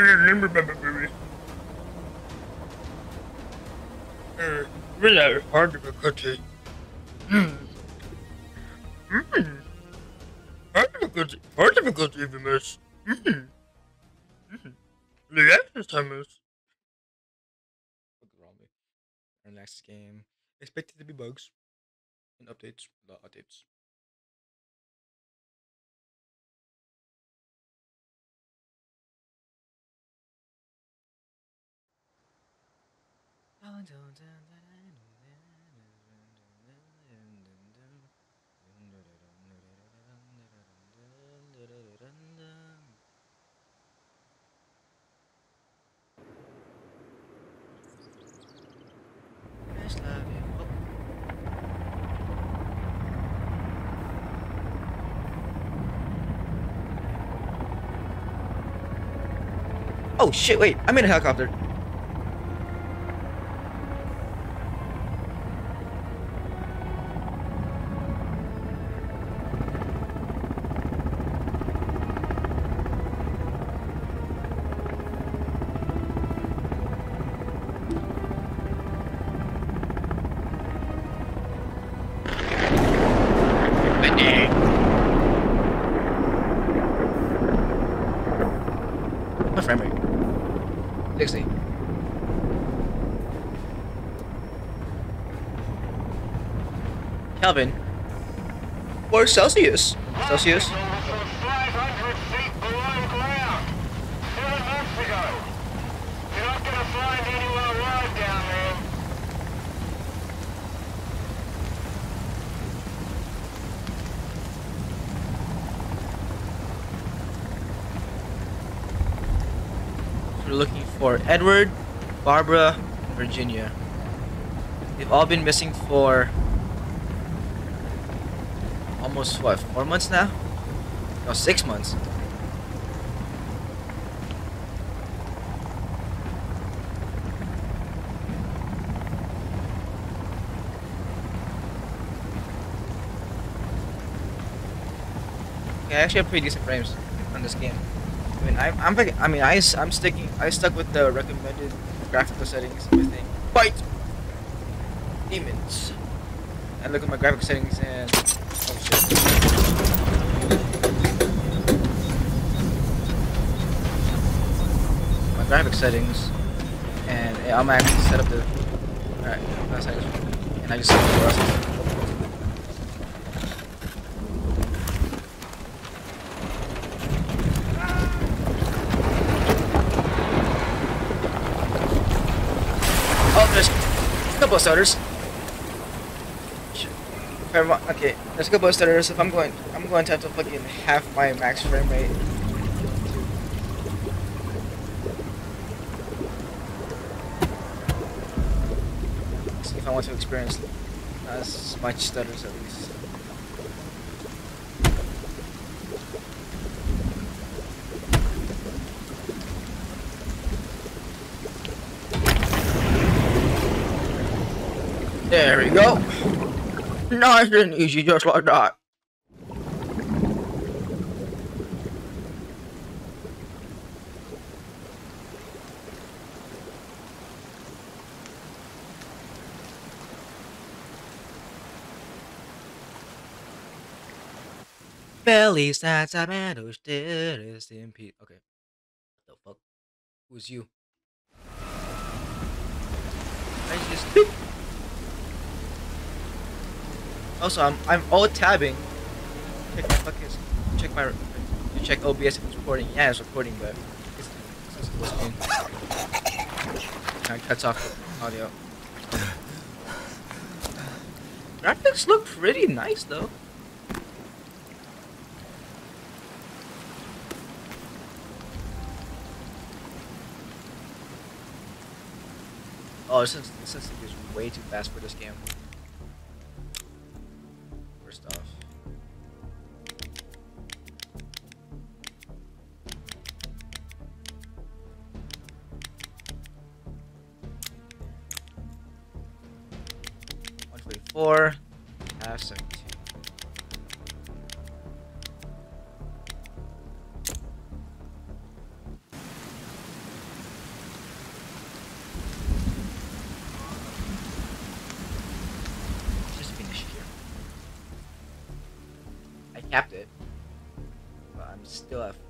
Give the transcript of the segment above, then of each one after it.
Really hard difficulty. Hard difficulty even miss. The access time is. What's wrong with our next game? Expected to be bugs and updates. The updates. Just love you. Oh shit, wait, I'm in a helicopter. My frame rate. 60. Kelvin. Or Celsius. Celsius. 500 feet below ground. 7 months ago. You're not going to find anyone alive down there. We're looking for Edward, Barbara, and Virginia. They've all been missing for almost what, 4 months now? No, 6 months. Okay, I actually have pretty decent frames on this game. I mean, I stuck with the recommended graphical settings and everything. Fight demons. I look at my graphic settings and oh shit. My graphic settings and yeah, I'm actually set up the alright, and I just set up the rest. Oh, there's a couple of stutters. Okay, there's a couple of stutters. If I'm going to have to plug in half my max frame rate. See if I want to experience not as much stutters at least. There we go. Nice and easy, just like that. Belly stats are meadows, there is the MP. Okay. What the fuck? Who's you? I just. Also, I'm alt tabbing. Check my fucking check OBS if it's recording. Yeah, it's recording, but it's full screen. Kind of cuts off audio. Graphics look pretty nice though. Oh, this is way too fast for this game. First off. Four, half 72. Still F.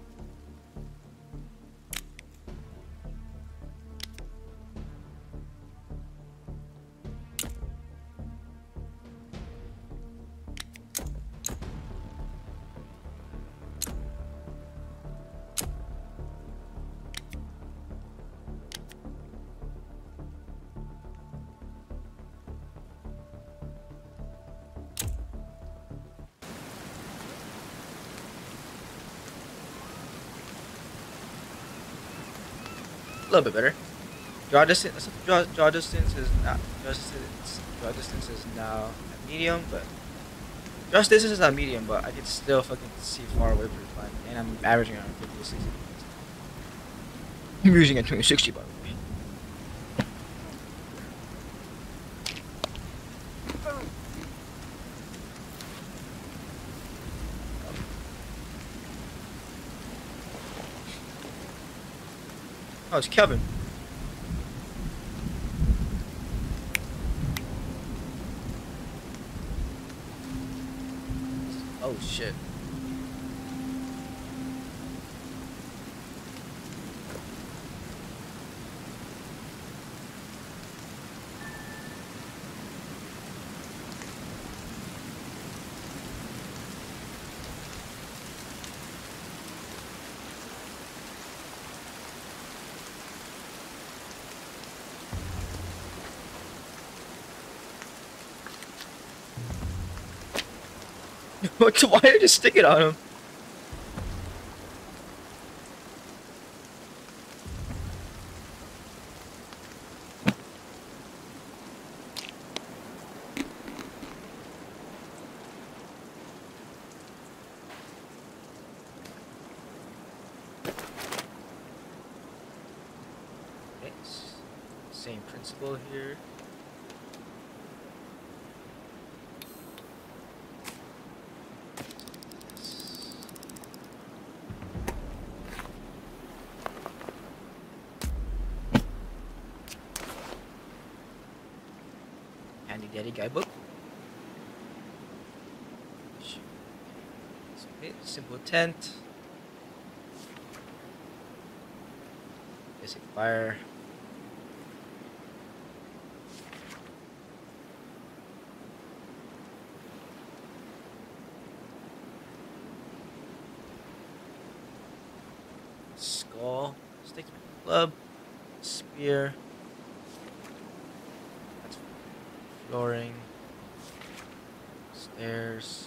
A little bit better. Draw distance is not draw distance is now at medium, but draw distance is at medium, but I can still fucking see far away pretty fine, and I'm averaging around 50 to 60. I'm using a 2060 by the way. Oh, it's Kevin. Oh shit. Why are you just sticking on him? Okay, same principle here. Handy dandy guidebook. Okay, simple tent. Basic fire. Skull. Stick to my club. Spear. That's flooring. Stairs.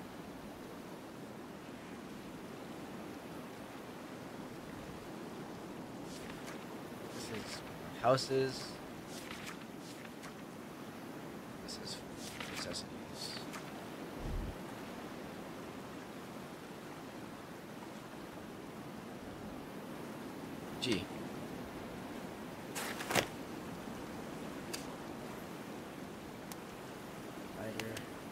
This is houses. This is necessities. G. Lighter.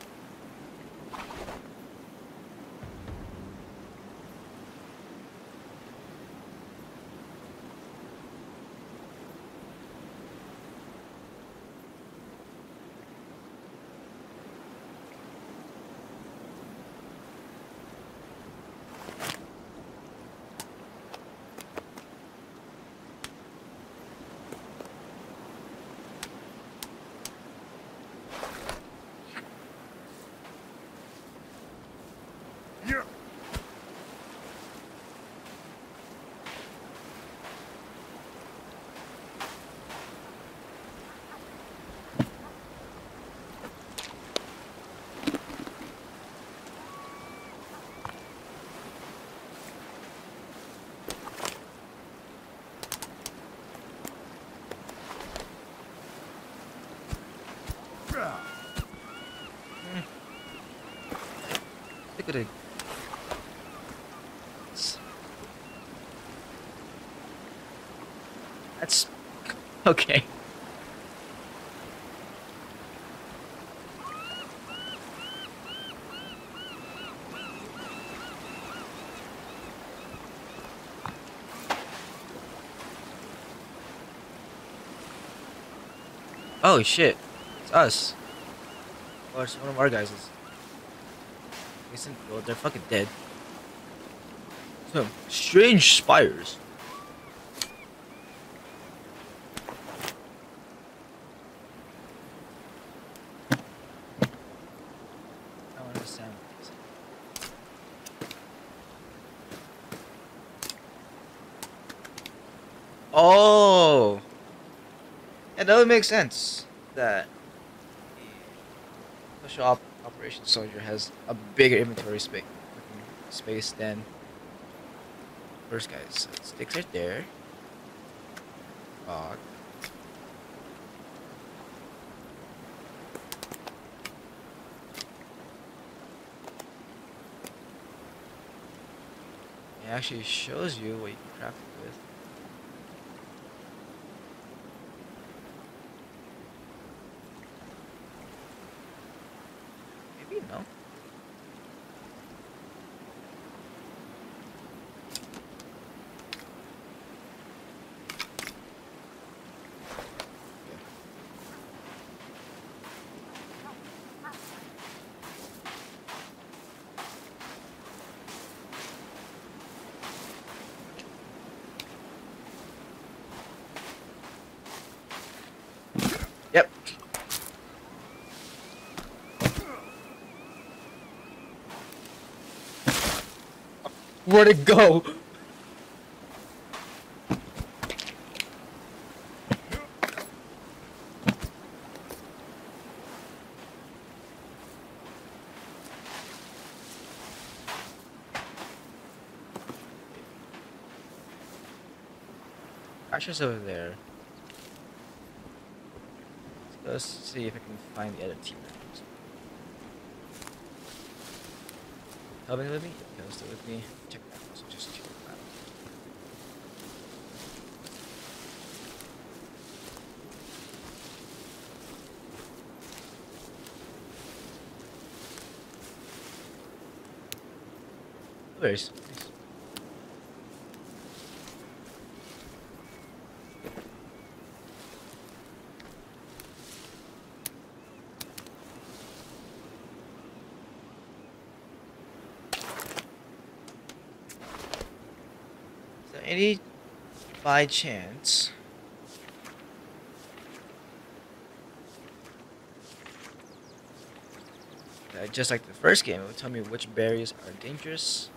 Look at it. That's okay. Oh shit, it's us. Oh, it's one of our guys. Listen, bro, they're fucking dead. Some strange spires. I don't understand what these are. Oh! Yeah, that would make sense. That the special operations soldier has a bigger inventory space than first guys. So sticks right there. Fog. It actually shows you what you can craft it with. Maybe no. Yep. Where'd it go? Crasher's over there. Let's see if I can find the other team members. Helping with me? Yeah, still with me. Check that. So just check that. Nice. So any by chance just like the first game, it would tell me which berries are dangerous.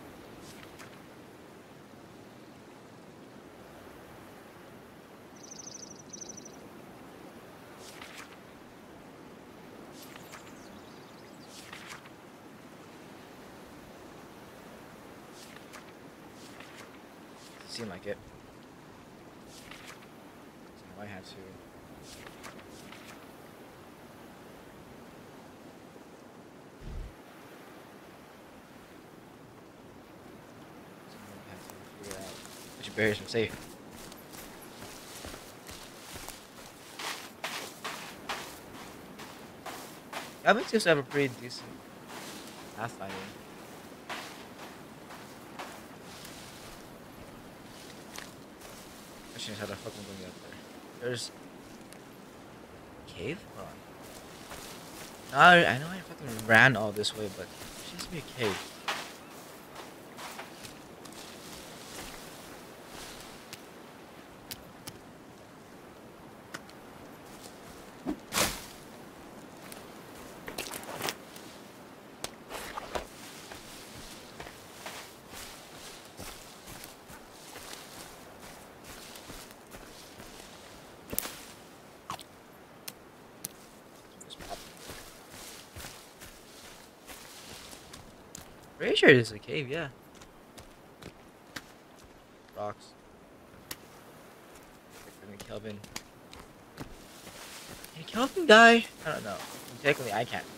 Seem like it. So I have to. Figure out which berries are safe. Gavin seems to have a pretty decent pathfinding. Question is how the fuck I'm going up there. There's a cave? Hold on. No, I know I fucking ran all this way, but there seems to be a cave. Pretty sure it's a cave, yeah. Rocks. Kelvin. Can Kelvin die? I don't know. Technically, I can't.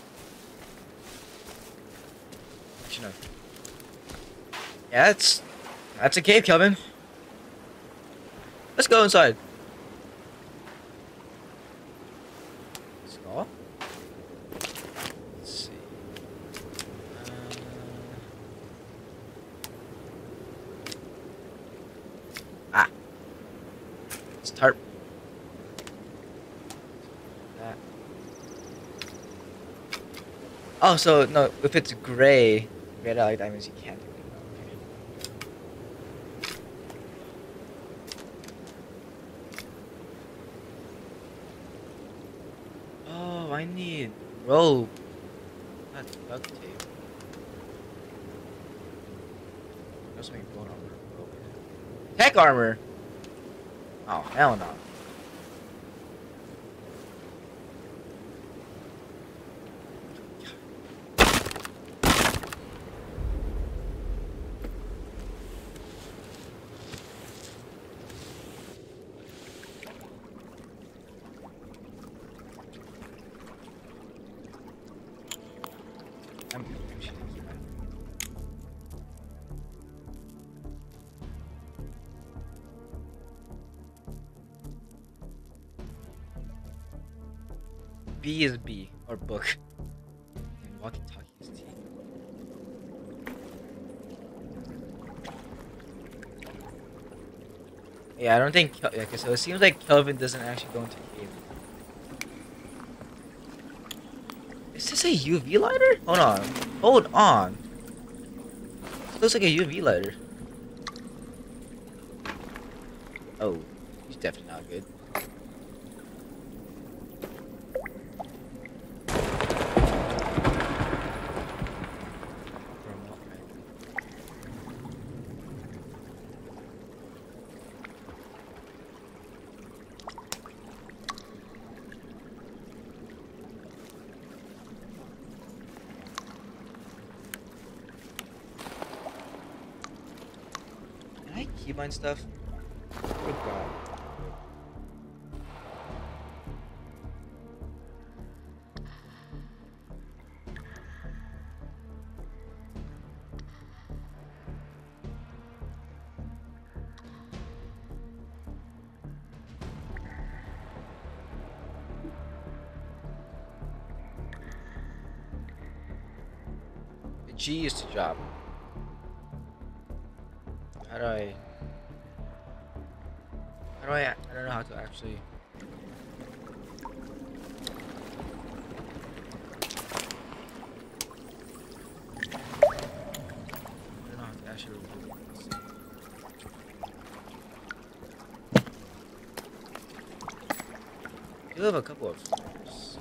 Actually, no. Yeah, that's a cave, Kelvin. Let's go inside. Skull? Let's see. It's tarp. That. Oh, so no, if it's gray, grayed out like that means you can't do it. Okay. I need rope. Not duct tape. There's something bone armor. Okay. Tech armor! Oh, hell no. B is B, or book. And walkie-talkie is T. Yeah, I don't think. Okay, so it seems like Kelvin doesn't actually go into cave. Is this a UV lighter? Hold on. Hold on. This looks like a UV lighter. Oh, he's definitely not good. Can I keybind stuff? Good God. The G is to drop. How do I don't know how to actually. I don't know how to actually remove this. I do have a couple of flares.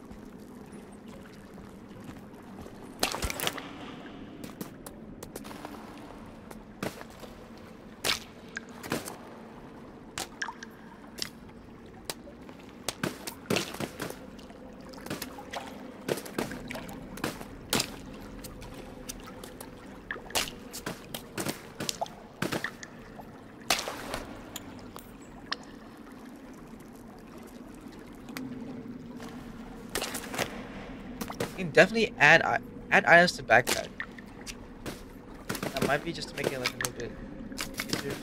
You can definitely add items to backpack. That might be just to make it like a little bit easier.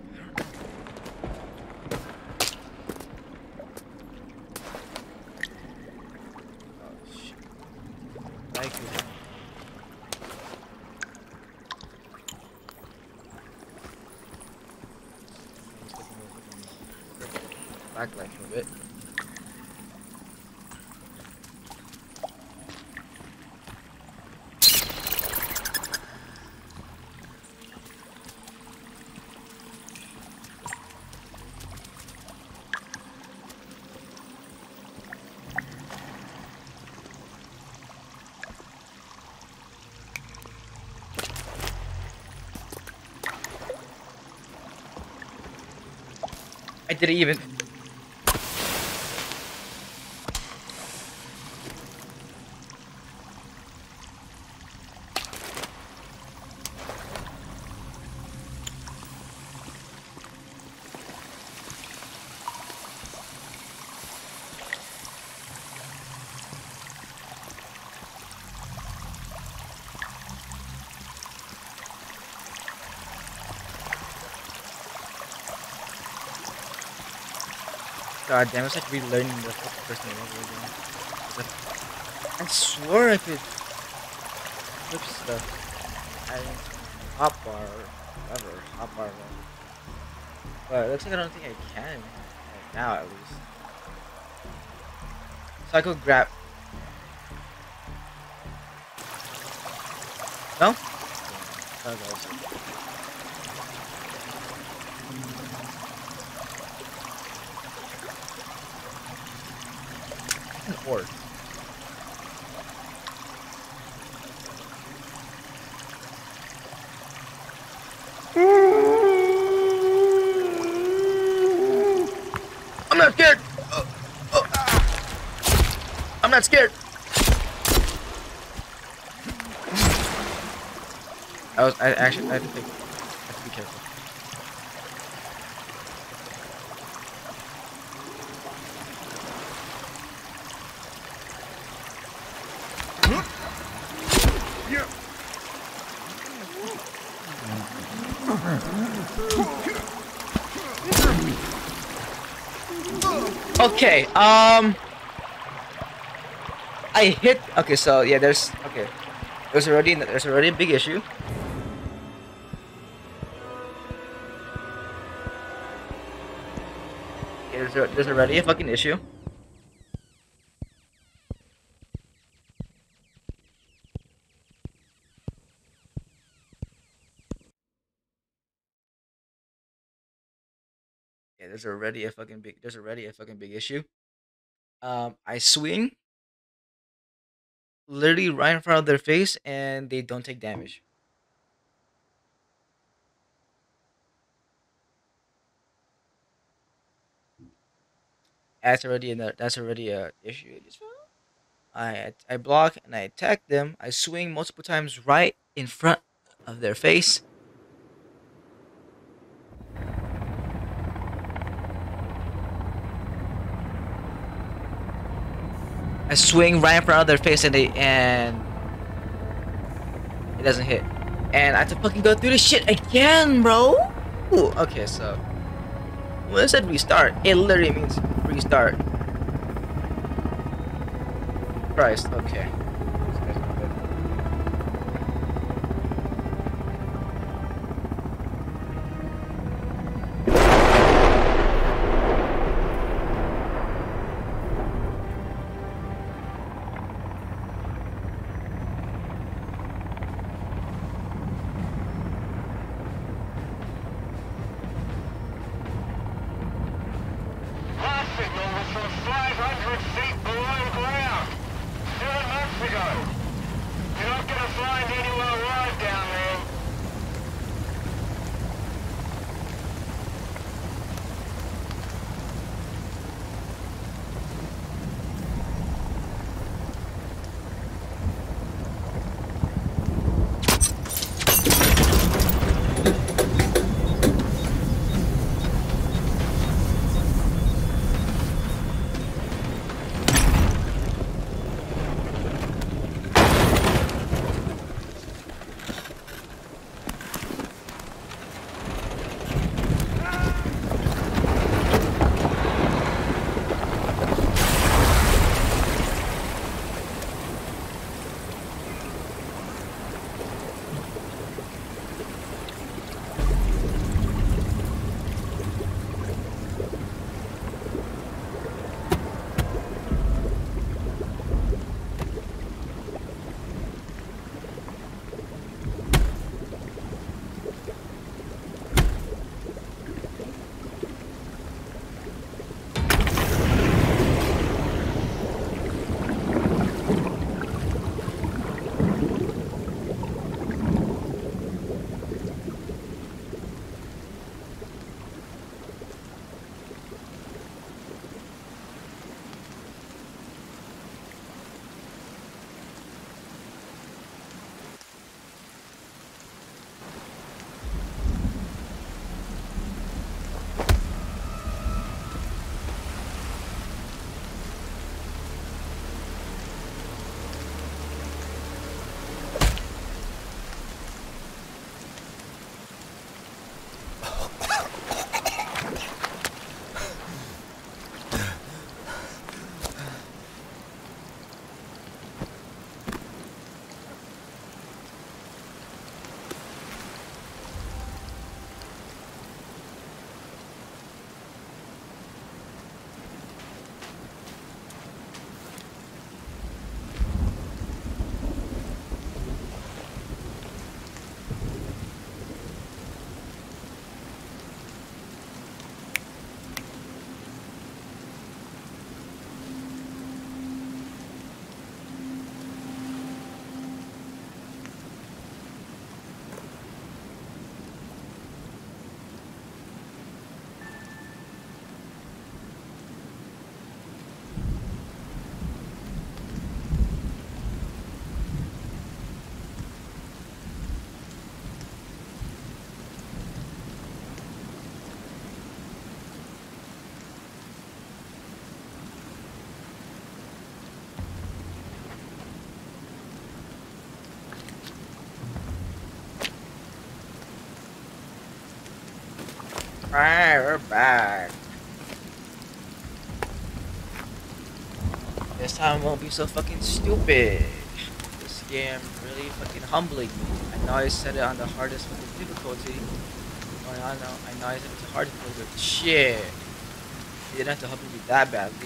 Oh shit! Like it. Backlight for a bit. I didn't even. God damn, it's like relearning the first name over again. I swore I could flip stuff. Hotbar or whatever. Hotbar. But it looks like I don't think I can. Right now, at least. So I could grab. No? Okay. An orc. not scared. I actually I have to be careful. Okay, I hit. Okay, so yeah, there's already a big issue. Okay, there's already a fucking issue. Yeah, there's already a fucking big issue. I swing literally right in front of their face, and they don't take damage. That's already a issue. I block and I attack them. I swing multiple times right in front of their face. I swing right in front of their face, and it doesn't hit. And I have to fucking go through this shit again, bro. Ooh, okay, so when it said restart, it literally means restart. Christ, okay. This guy's not good. Last signal was from 500 feet below ground. 7 months ago. You're not gonna find anyone alive down there. Alright, we're back. This time won't be so fucking stupid. This game really fucking humbling me. I know I set it on the hardest fucking difficulty. Or I know I set it to hard difficulty, but shit. It didn't have to humble me that badly.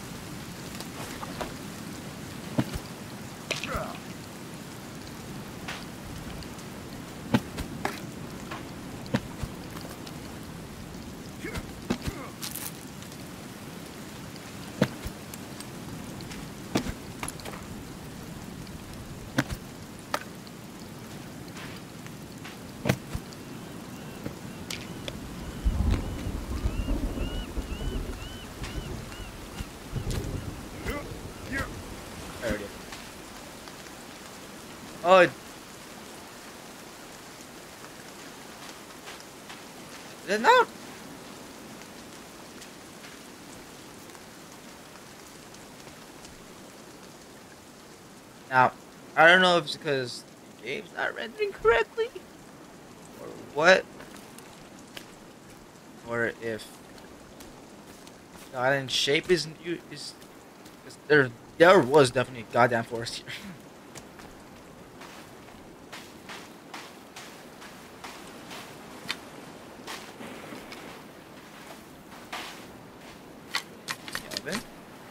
There it is. Oh, is it not? Now, I don't know if it's because the game's not rendering correctly, or what, or if the island shape isn't is because there was definitely a goddamn forest here. Kelvin?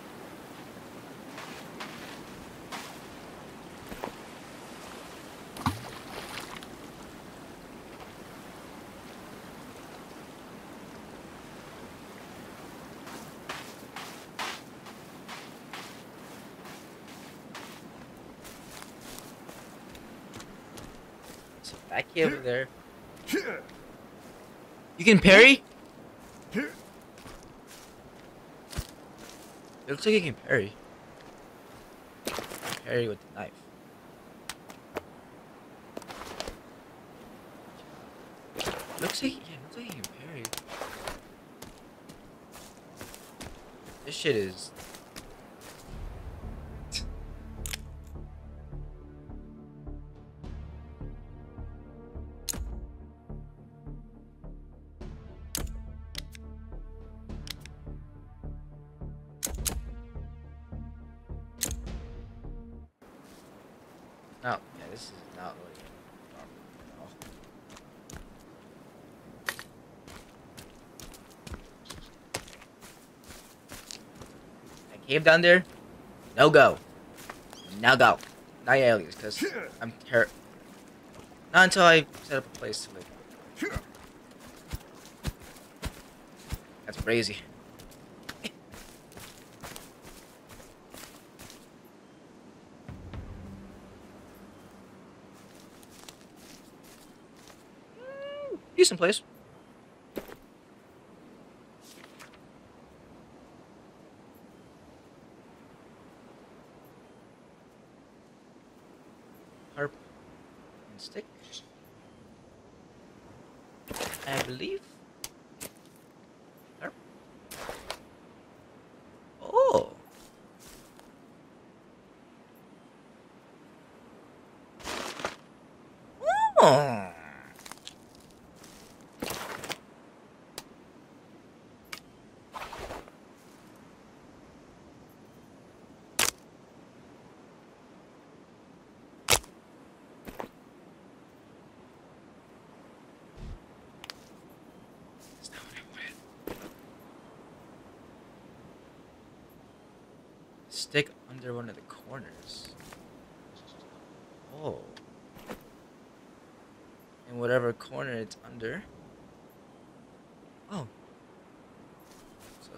So back here over there. You can parry? It looks like you can parry. Parry with the knife. Looks like you can parry. This shit is. No, yeah, this is not really at all. That cave down there, no go. No go. Not yet, at least, because I'm terrified. Not until I set up a place to live. That's crazy. Decent place. Harp and stick. I believe. Harp. Oh. Oh. Stick under one of the corners. Oh. In whatever corner it's under. Oh. So.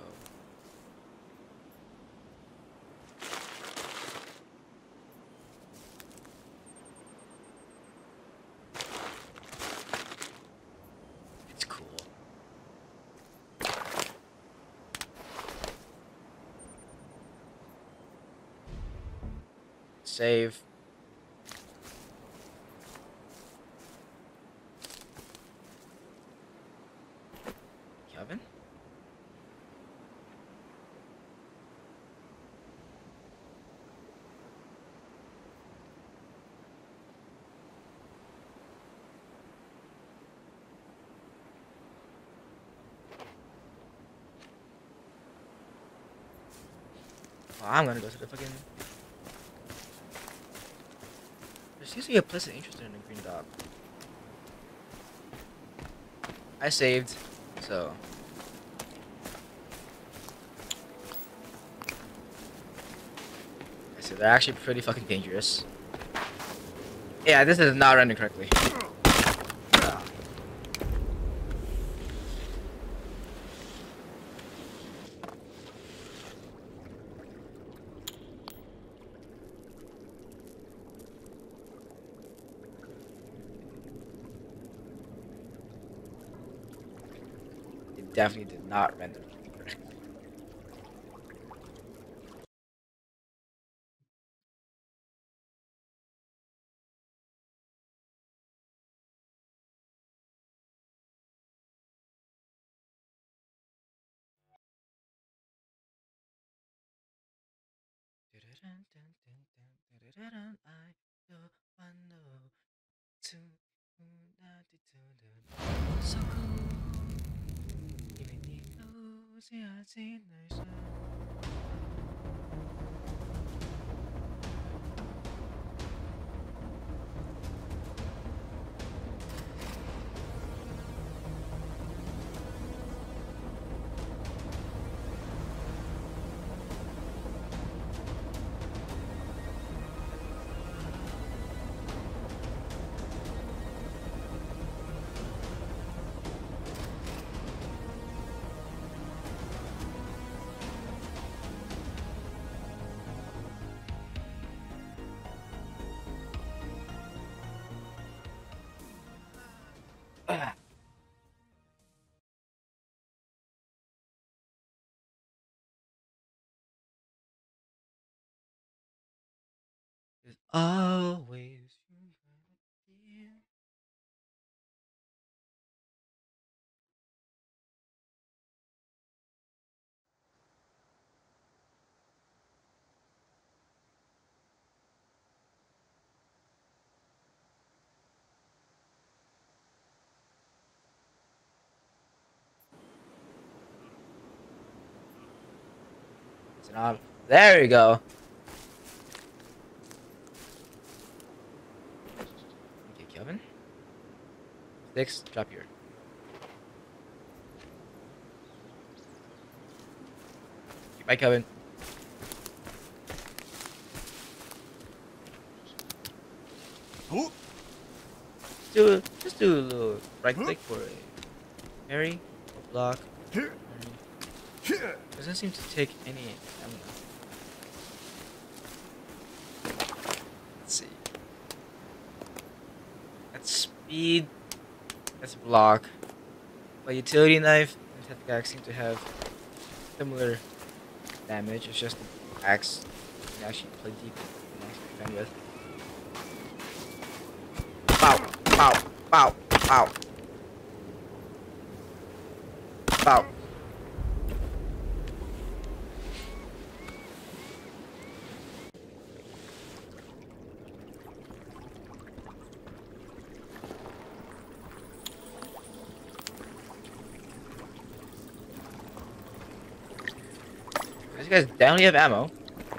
It's cool. Save. Kevin? Well, I'm gonna go to the fucking. There seems to be a pleasant interest in the green dot. I saved, so. I said they're actually pretty fucking dangerous. Yeah, this is not running correctly. It definitely did not render. There's always you. It's not. There you go. Okay, Kelvin. 6, drop here. Bye, Kelvin. Just do a little right click for a parry or block. Parry. Doesn't seem to take any. I don't know. Let's see. That's speed. That's block. But utility knife and technical axe seem to have similar damage. It's just the axe you can actually play deep and actually defend with. Bow, bow, bow, bow. Bow. These guys definitely have ammo.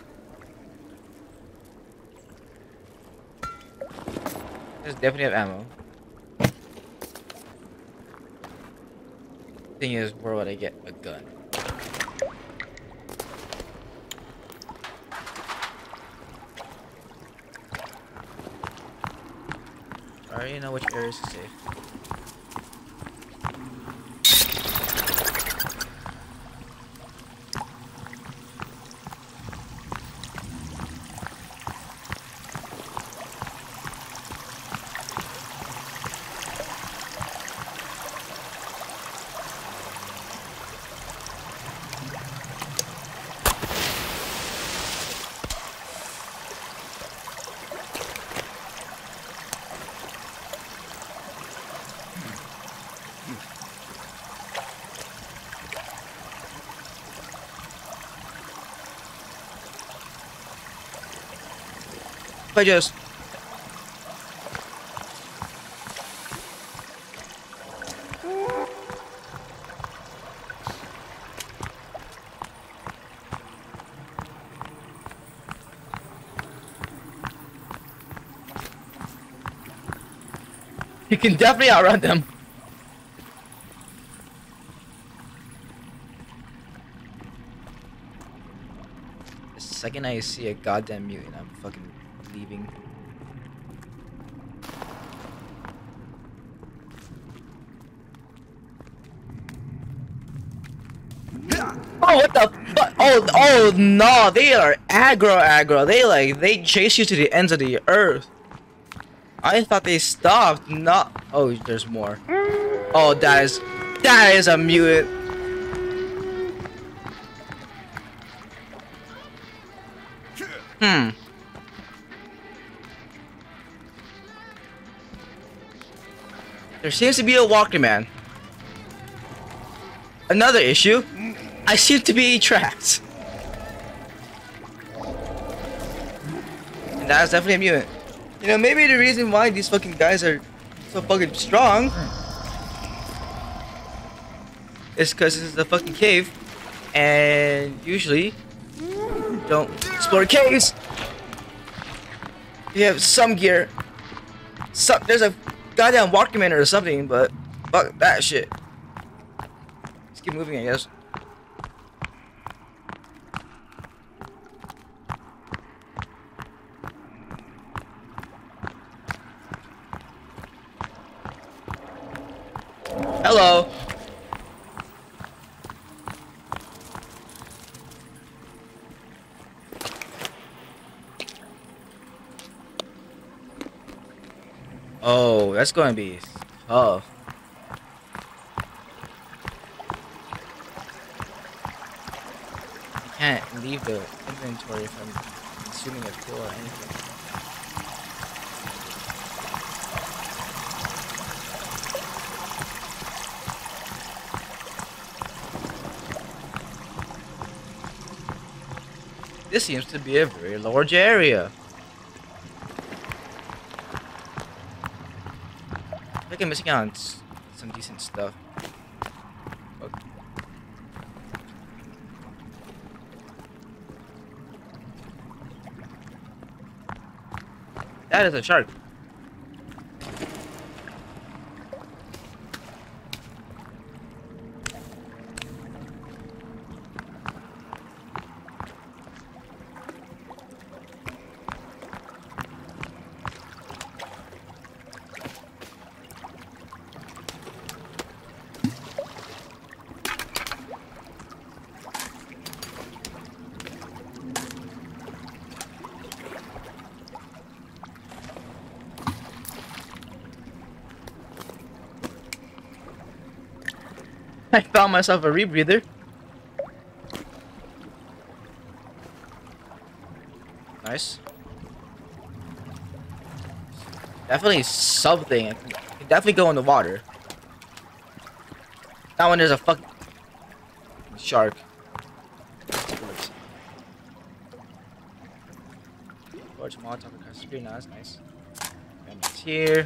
These definitely have ammo. Thing is, where would I get a gun? I already know which areas to save. If I just You can definitely outrun them. The second I see a goddamn mutant, I'm fucking leaving. Oh, what the fuck? Oh no, they are aggro. They chase you to the ends of the earth. I thought they stopped. Not. Oh, there's more. Oh, that is a mutant. There seems to be a walker man. Another issue. I seem to be trapped. And that's definitely a mutant. You know, maybe the reason why these fucking guys are so fucking strong is because this is a fucking cave. And usually, don't explore caves. You have some gear. There's a goddamn Walkman or something, but fuck that shit. Let's keep moving, I guess. Hello. Oh, that's going to be tough. I can't leave the inventory if I'm consuming a kill or anything. This seems to be a very large area. I think I'm missing out on some decent stuff. Okay. That is a shark. I found myself a rebreather. Nice. Definitely something. I can definitely go in the water. That one there's a fucking shark. Large Molotov screen, that's nice. And it's here.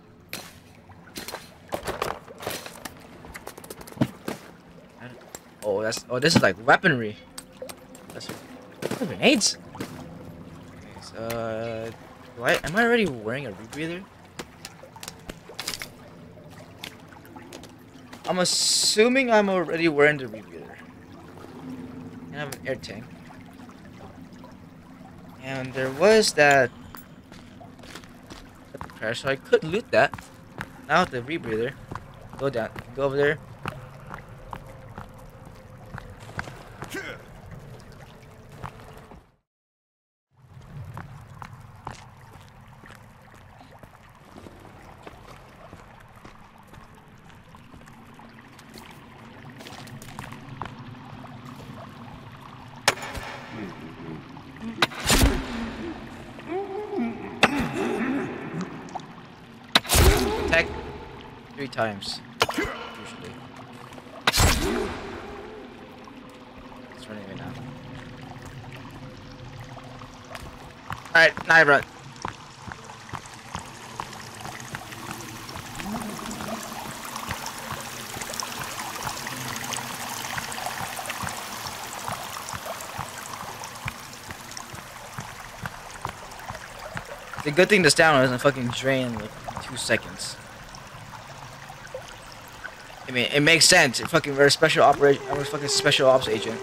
Oh, this is like weaponry. That's grenades. Okay, so am I already wearing a rebreather? I'm assuming I'm already wearing the rebreather. And I have an air tank. And there was that crash, so I could loot that. Now with the rebreather, go down, go over there. Attack 3 times, usually. It's running right now. Alright, now I run. The good thing this down doesn't fucking drain in like 2 seconds. I mean, it makes sense. Fucking, we're a special operation. I'm a fucking special ops agent.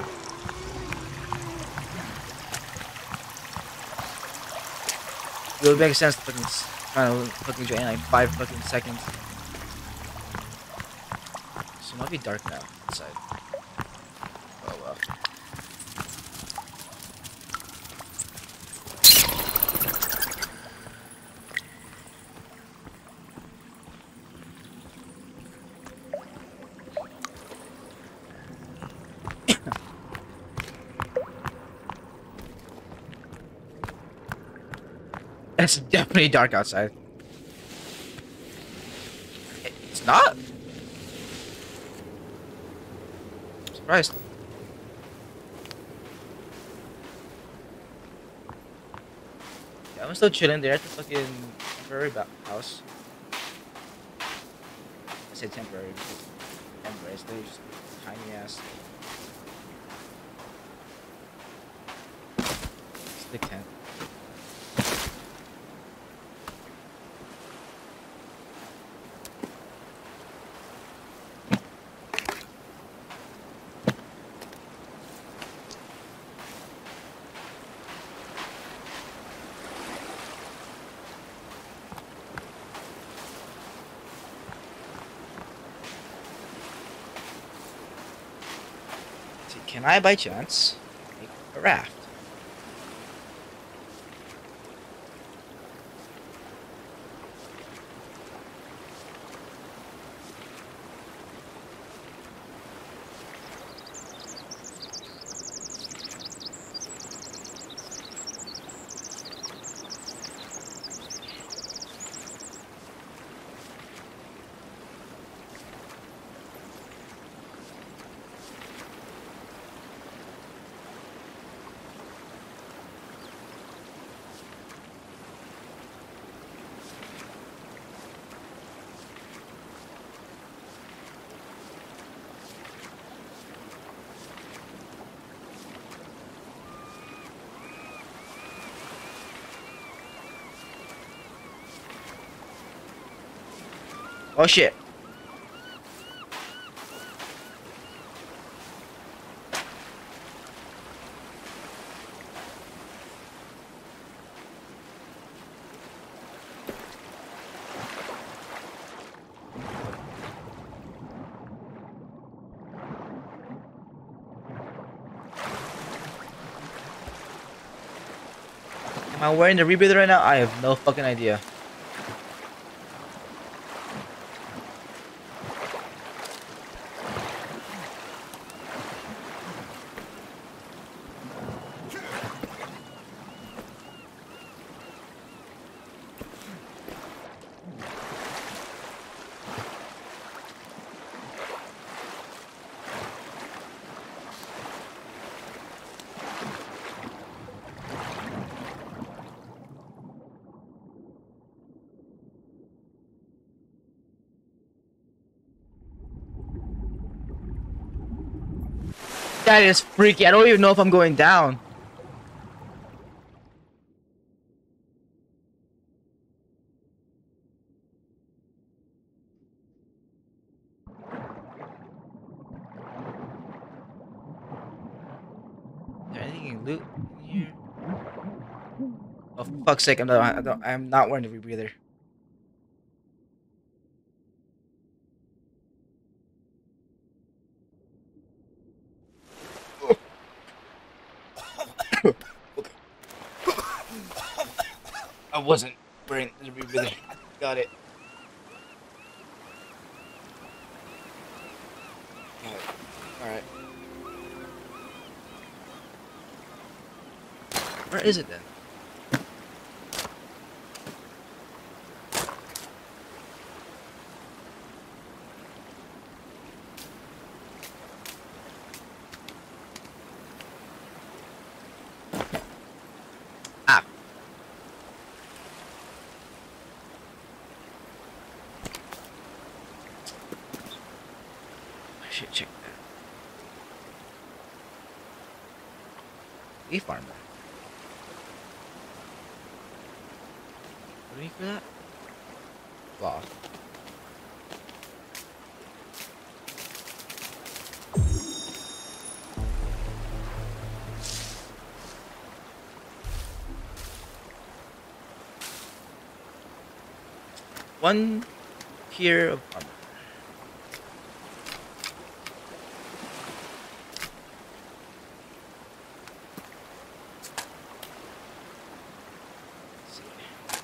It would make sense to fucking trying to fucking join in like 5 fucking seconds. So it might be dark now inside. Oh well. It's definitely dark outside. It's not. I'm surprised. Yeah, I'm still chilling there at the fucking temporary house. I say temporary because temporary is just tiny ass stick tent. Can I, by chance, make a raft? Oh shit. Am I wearing the rebreather right now? I have no fucking idea. That is freaky. I don't even know if I'm going down. Is there anything in loot in here? Oh, for fuck's sake! I'm not wearing the rebreather. I wasn't wearing the rebreather. Got it. Got it. Alright. Where is it then? Ah. I should check that. Leaf armor. What do you need for that? Cloth. one tier of armor. Let's see.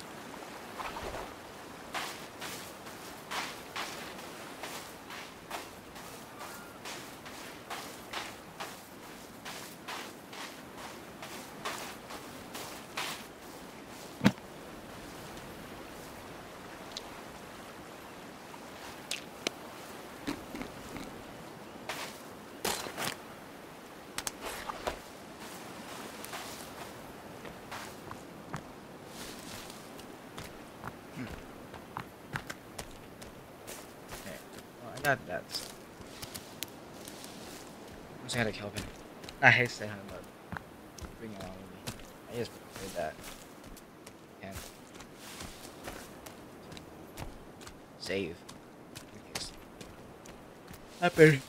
Okay. Well, I got that. So. I'm just gonna kill him. I hate saying him, but bring it on with me. I just did that. And save. Happy.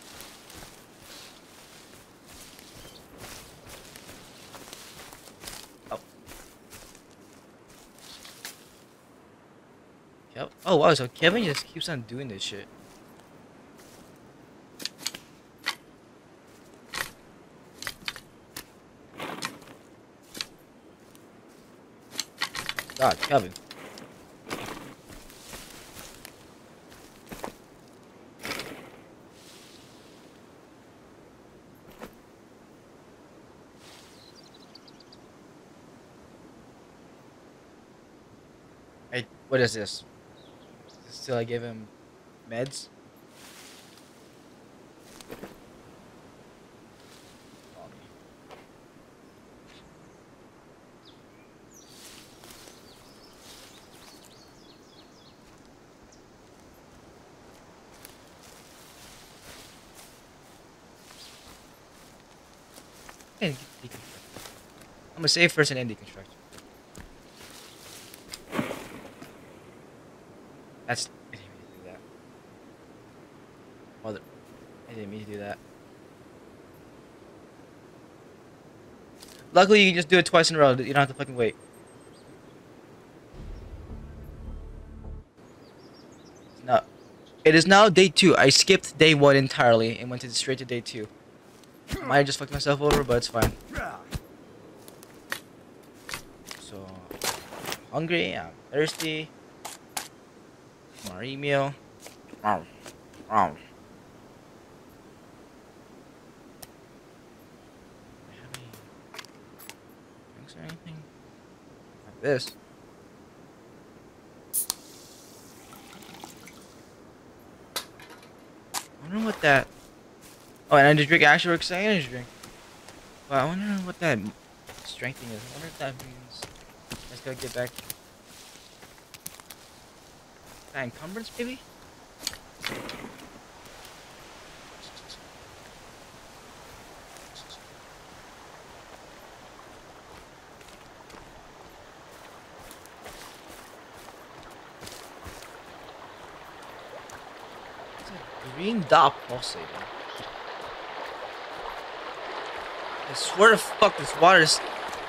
Oh. Yep. Oh wow, so Kevin just keeps on doing this shit. God, Kevin. Hey, what is this? Is this till I give him meds? Follow me. And deconstruct. I'm gonna save first and then deconstruct. That's. I didn't mean to do that. Mother. I didn't mean to do that. Luckily, you can just do it twice in a row. You don't have to fucking wait. No. It is now day 2. I skipped day 1 entirely and went straight to day 2. I might have just fucked myself over, but it's fine. So, hungry, I'm thirsty. More email. Drinks or anything? Like this. I wonder what that. Oh, and energy drink actually works as an energy drink. But I wonder what that strength thing is. I wonder if that means I just gotta get back. That encumbrance, maybe? It's a green dot pulsating. I swear to fuck, this water's.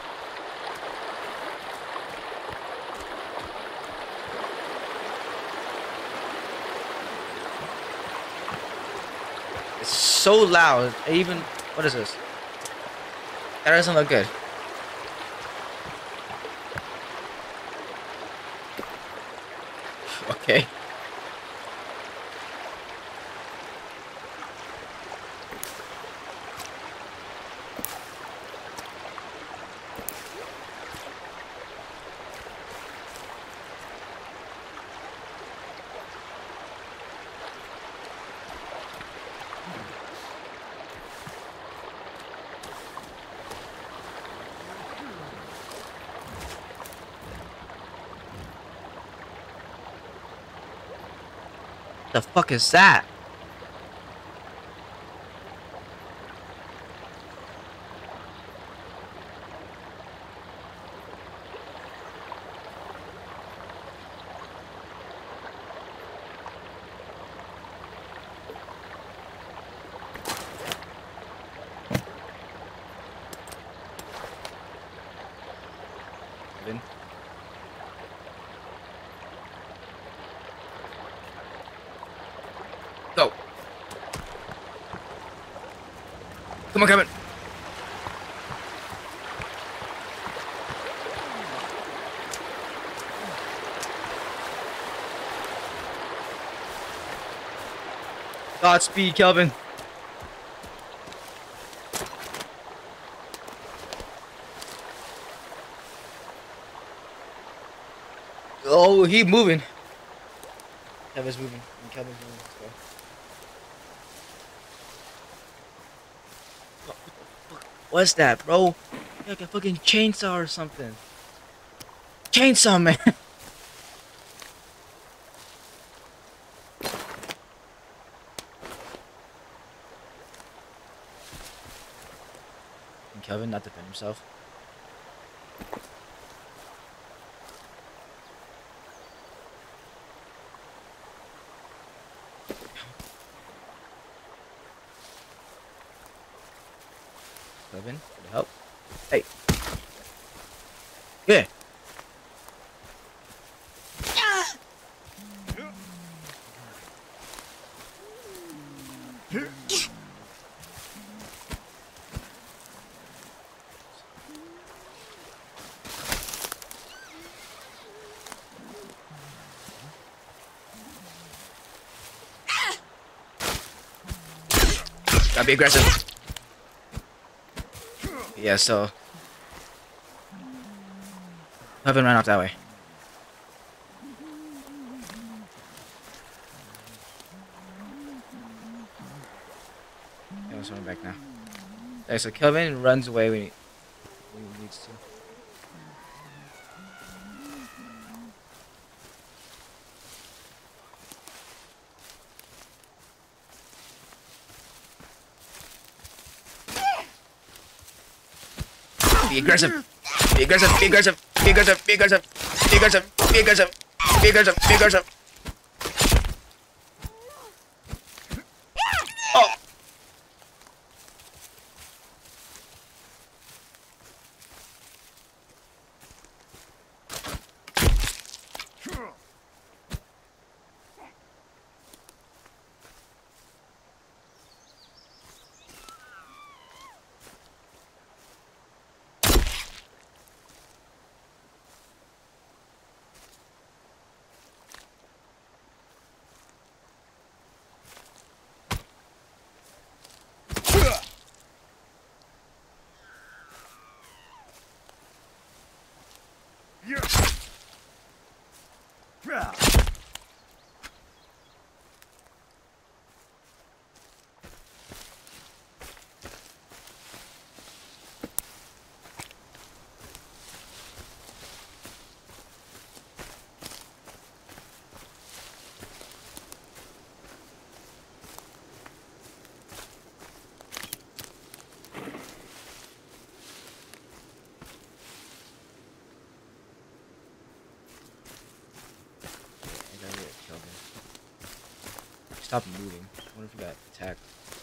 It's so loud. I even. What is this? That doesn't look good. Okay. The fuck is that? Kevin? Come on, Kevin. Godspeed, Kelvin. Oh, he moving. Kevin's moving. And Kevin's moving. Let's go. What the fuck? What's that, bro? Like a fucking chainsaw or something. Chainsaw, man. Can Kevin not defend himself? Kevin, can you help? Hey. Yeah. Gotta be aggressive. Yeah, so Kevin ran off that way. Kevin's coming back now. Okay, so Kevin runs away when he needs to. Be aggressive. Be aggressive. Be aggressive. Be aggressive. Be aggressive. Be aggressive. Be aggressive. Be aggressive. Be aggressive. Oh. Stop moving. I wonder if you got attacked.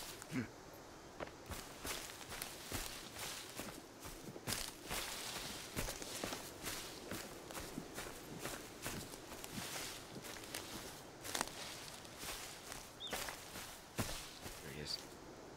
There he is.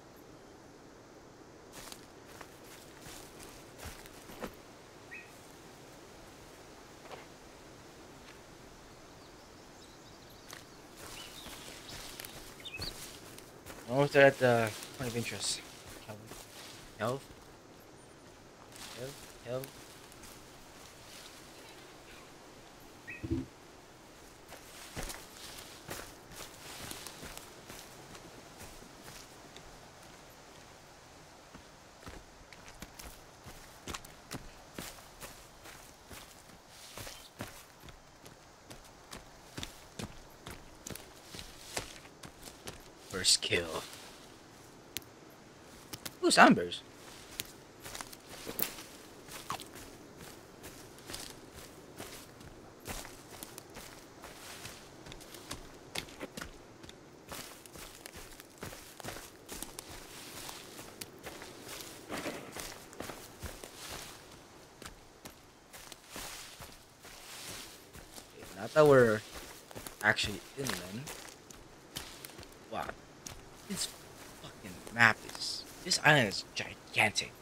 Almost at the point of interest. Health? Health? Health? First kill. Ooh, soundbirds. Not that we're actually inland. Wow. This fucking map is This island is gigantic.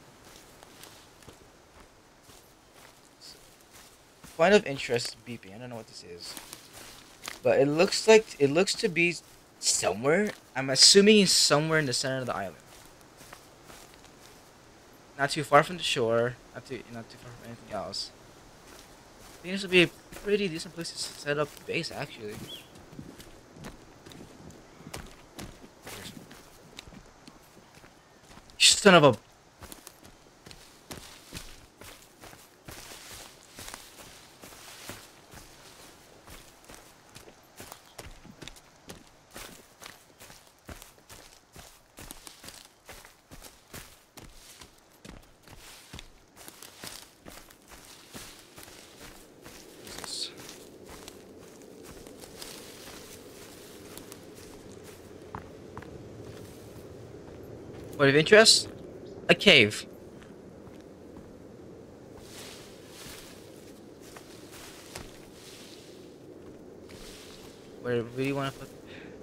Point of interest beeping. I don't know what this is, but it looks to be somewhere. I'm assuming it's somewhere in the center of the island. Not too far from the shore. Not too far from anything else. I think this would be a pretty decent place to set up base, actually. Son of a. Jesus. Point of interest? A cave. Where do you want to put?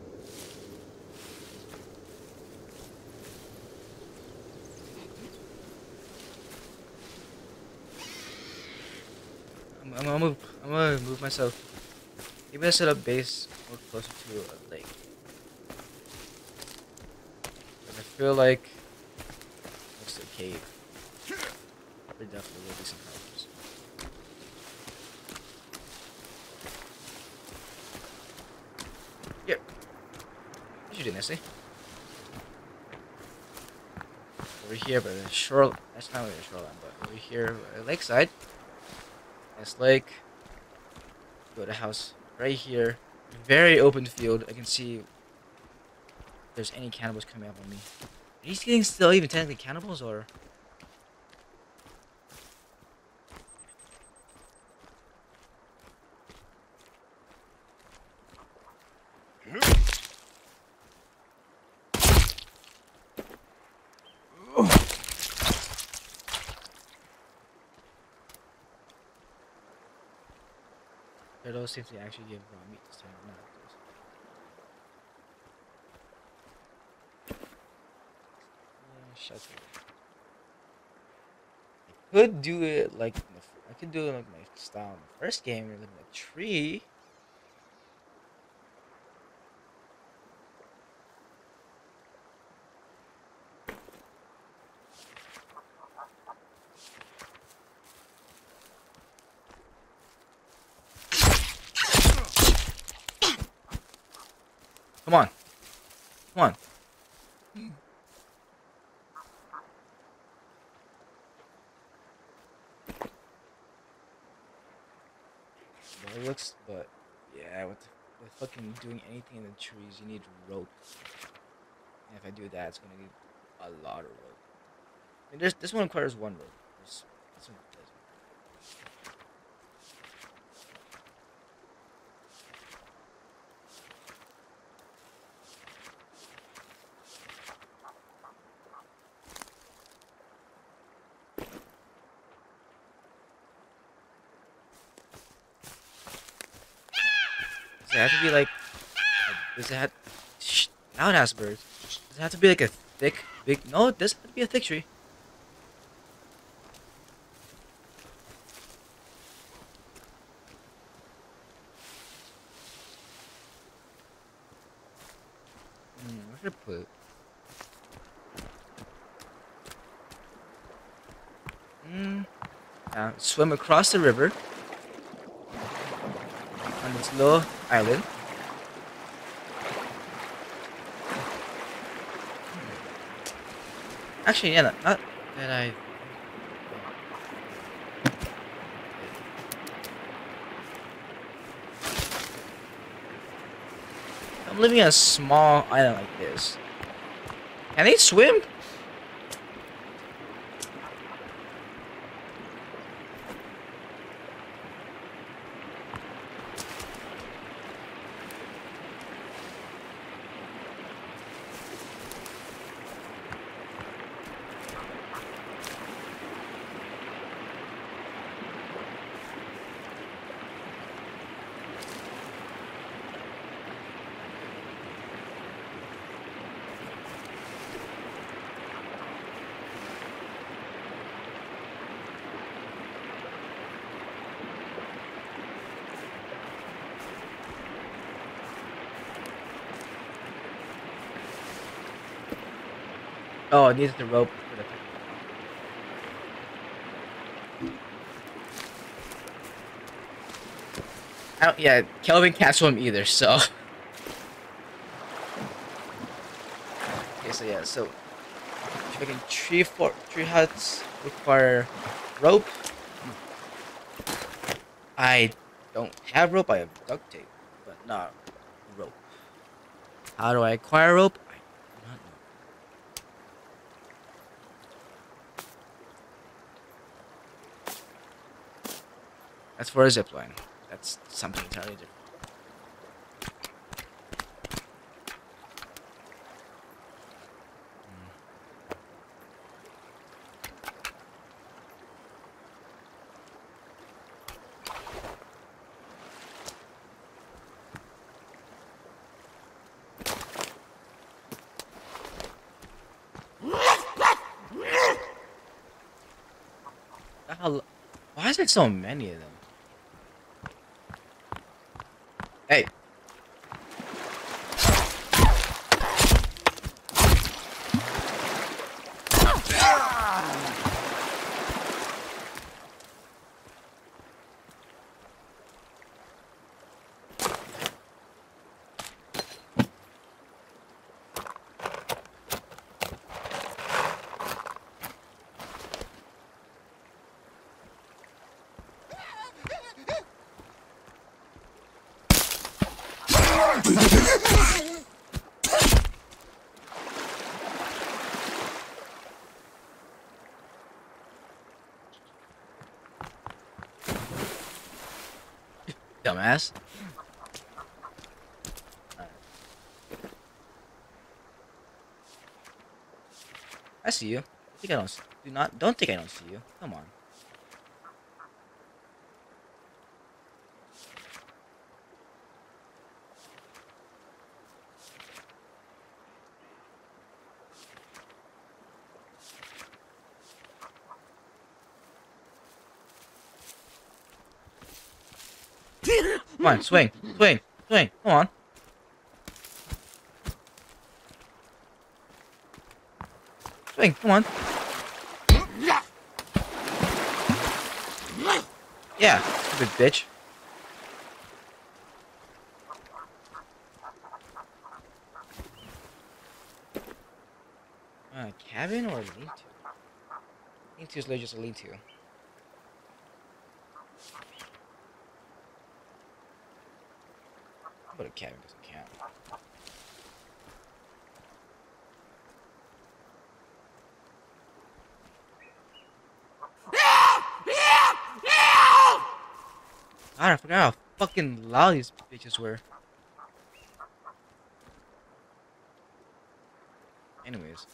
I'm gonna move myself. Maybe I set up base more closer to a lake. I feel like next to a cave, there definitely will be some problems. Yep. What you doing, Nessie? Over here, but the shore. That's not really a shoreline, but over here, lakeside. Nice lake. Go to house right here. Very open field. I can see if there's any cannibals coming up on me. Are these getting still even technically cannibals or? Those seem to actually give raw meat this time. Not shut up. I could do it like I could do it like my style in the first game, like a tree. Come on. Come on. But it looks, but yeah, with fucking doing anything in the trees, you need rope. And if I do that, it's gonna need a lot of rope. I mean, this one requires one rope. This one doesn't. Does it have to be like? Does it have? Shh, now it has birds. Does it have to be like a thick, big? No, it doesn't have to be a thick tree. Where should I put it? Swim across the river on this little island. Actually, yeah, not that I. I'm living on a small island like this. Can they swim? Oh, it needs the rope for the. I don't, yeah, Kelvin can't swim either, so. Okay, so yeah, so fucking tree huts require rope. I don't have rope. I have duct tape, but not rope. How do I acquire rope? I do not know. That's for a zip line. That's something entirely different. Why is there so many of them? Hey. Dumbass. I see you. Think I don't. Don't think I don't see you. Come on. Come on, swing, swing, swing. Come on. Swing, come on. Yeah, stupid bitch. Cabin or lean-to? Lean-to is literally just a lean-to. But a cabin doesn't count. God, I forgot how fucking loud these bitches were. Anyways.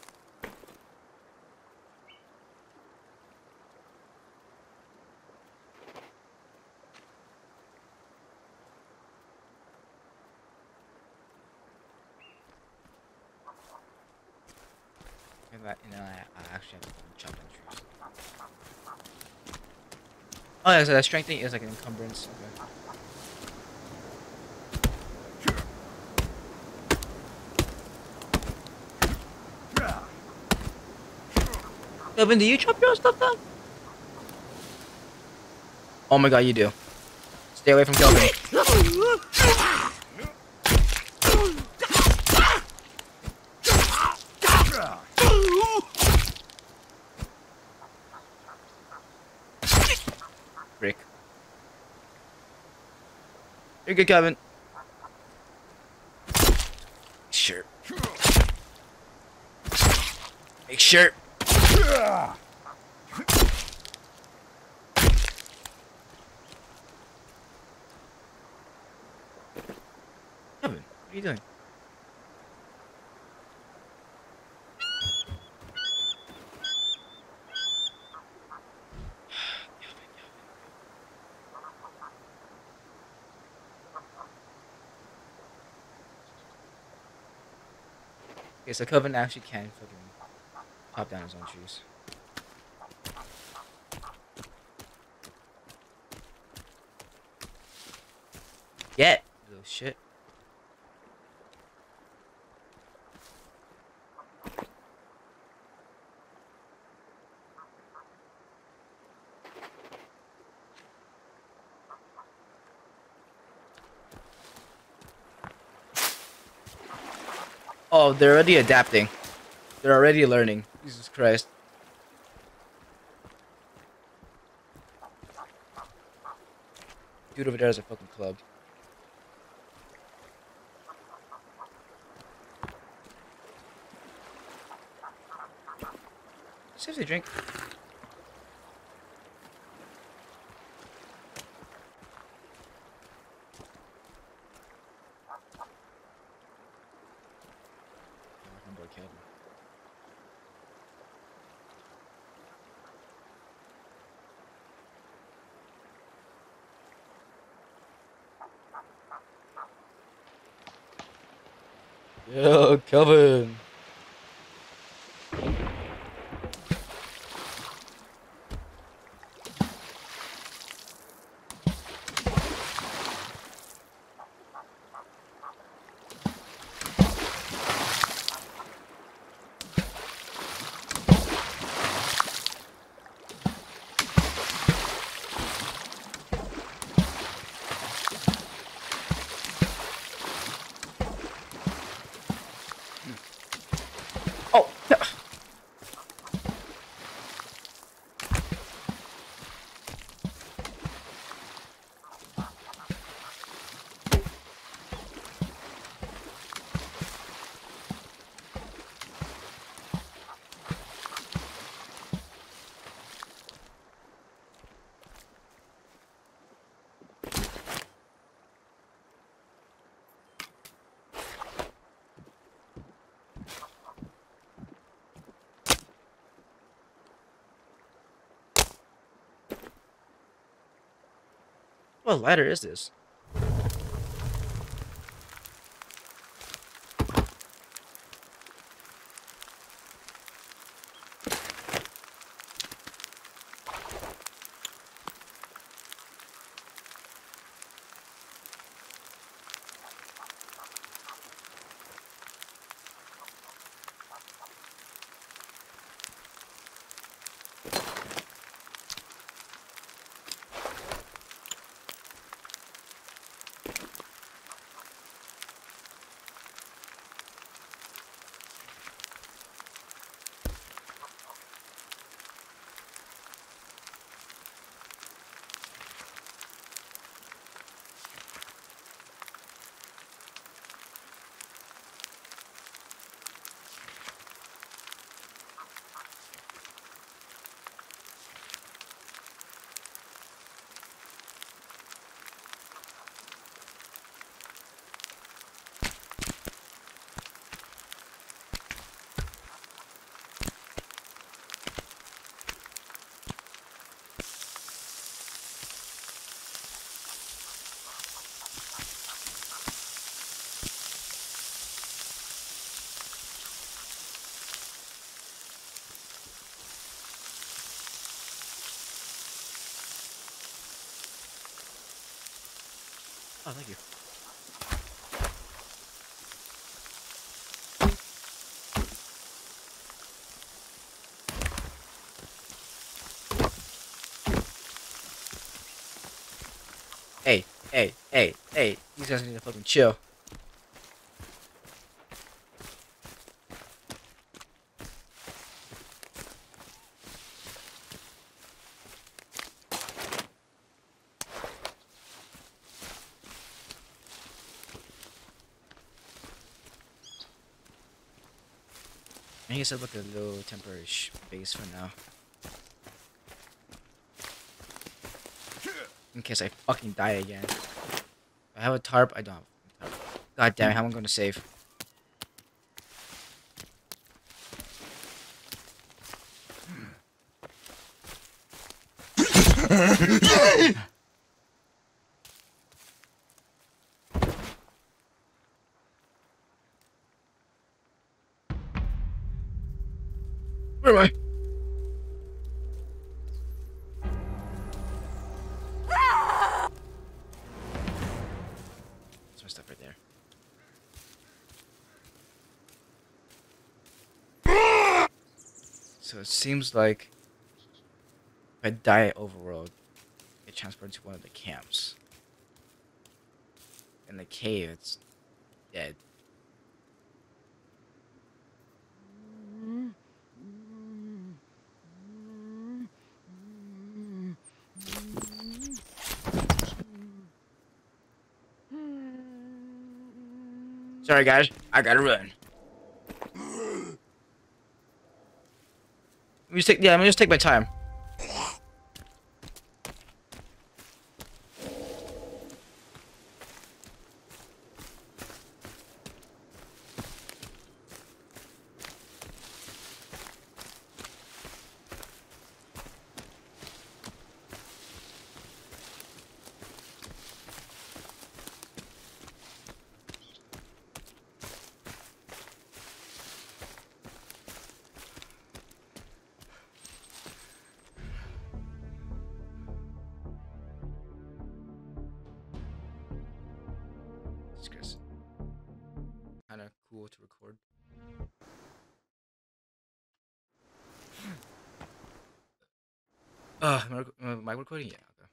And then I actually have to jump on trees. Oh yeah, so that strength thing is like an encumbrance. Okay. Kelvin, do you chop your own stuff down? Oh my god, you do. Stay away from Kelvin. Brick. You're good, Kelvin. Sure. Make sure. Kevin, what are you doing? Okay, so Kevin actually can fucking chop down his own trees. Get little shit. Oh, they're already adapting. They're already learning. Jesus Christ. Dude over there has a fucking club. See if they drink. My boy Kevin. Yo, Kevin. Oh, no. What lighter is this? Oh, thank you. Hey, hey, hey, hey. These guys need to fucking chill. I guess I'll look at a little temporary base for now. In case I fucking die again. I have a tarp. I don't have a tarp. God damn it, how am I going to save? Where am I? That's my stuff right there. So it seems like if I die at overworld, get transported to one of the camps. In the cave, it's dead. Sorry, guys. I gotta run. Let me just take my time. It's kind of cool to record. Am I recording? Yeah. Okay.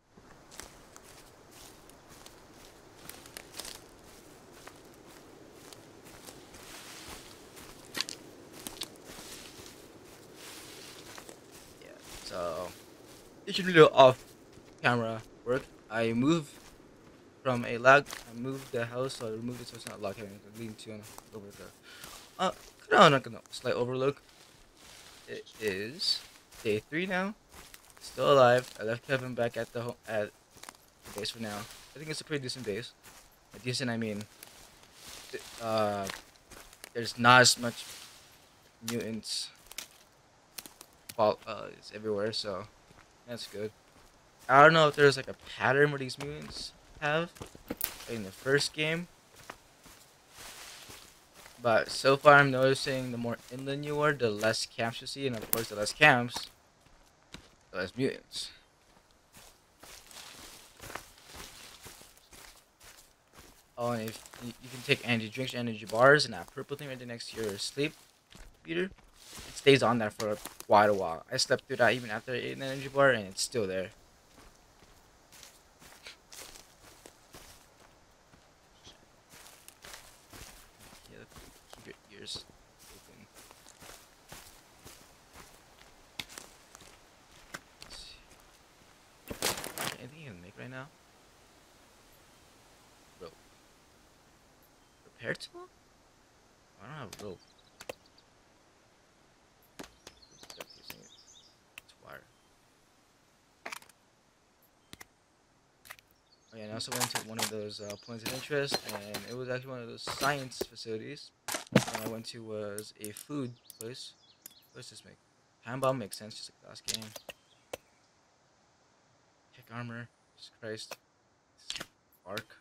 Yeah. So, it should do off camera work. I moved from a lag. I moved the house, so I removed it so it's not locked. I'm leaning to an over there. Kind of like a slight overlook. It is day 3 now. Still alive. I left Kevin back at the base for now. I think it's a pretty decent base. By decent, I mean, uh, there's not as much mutants. It's everywhere, so that's good. I don't know if there's like a pattern where these mutants have like in the first game, but so far I'm noticing the more inland you are, the less camps you see, and of course the less camps, the less mutants. Oh, and if you can take energy drinks, energy bars, and that purple thing right there next to your sleep meter, it stays on there for quite a while. I slept through that even after I ate an energy bar, and it's still there. Yeah, keep your ears open. Let's see. Anything you can make right now? Rope. Repair tool? I don't have rope. It's wire. Oh yeah, and I also went to one of those points of interest, and it was actually one of those science facilities. And I went to was a food place. What does this make? Time bomb makes sense, just like last game. Pick armor. Jesus Christ. Arc.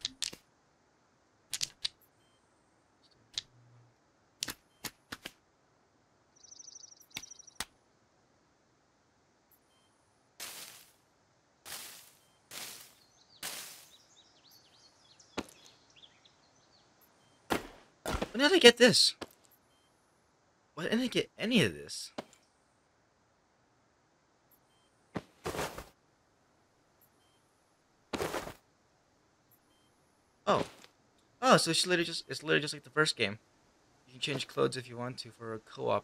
When did I get this? Why didn't I get any of this? Oh. Oh, so it's literally just like the first game. You can change clothes if you want to for a co-op.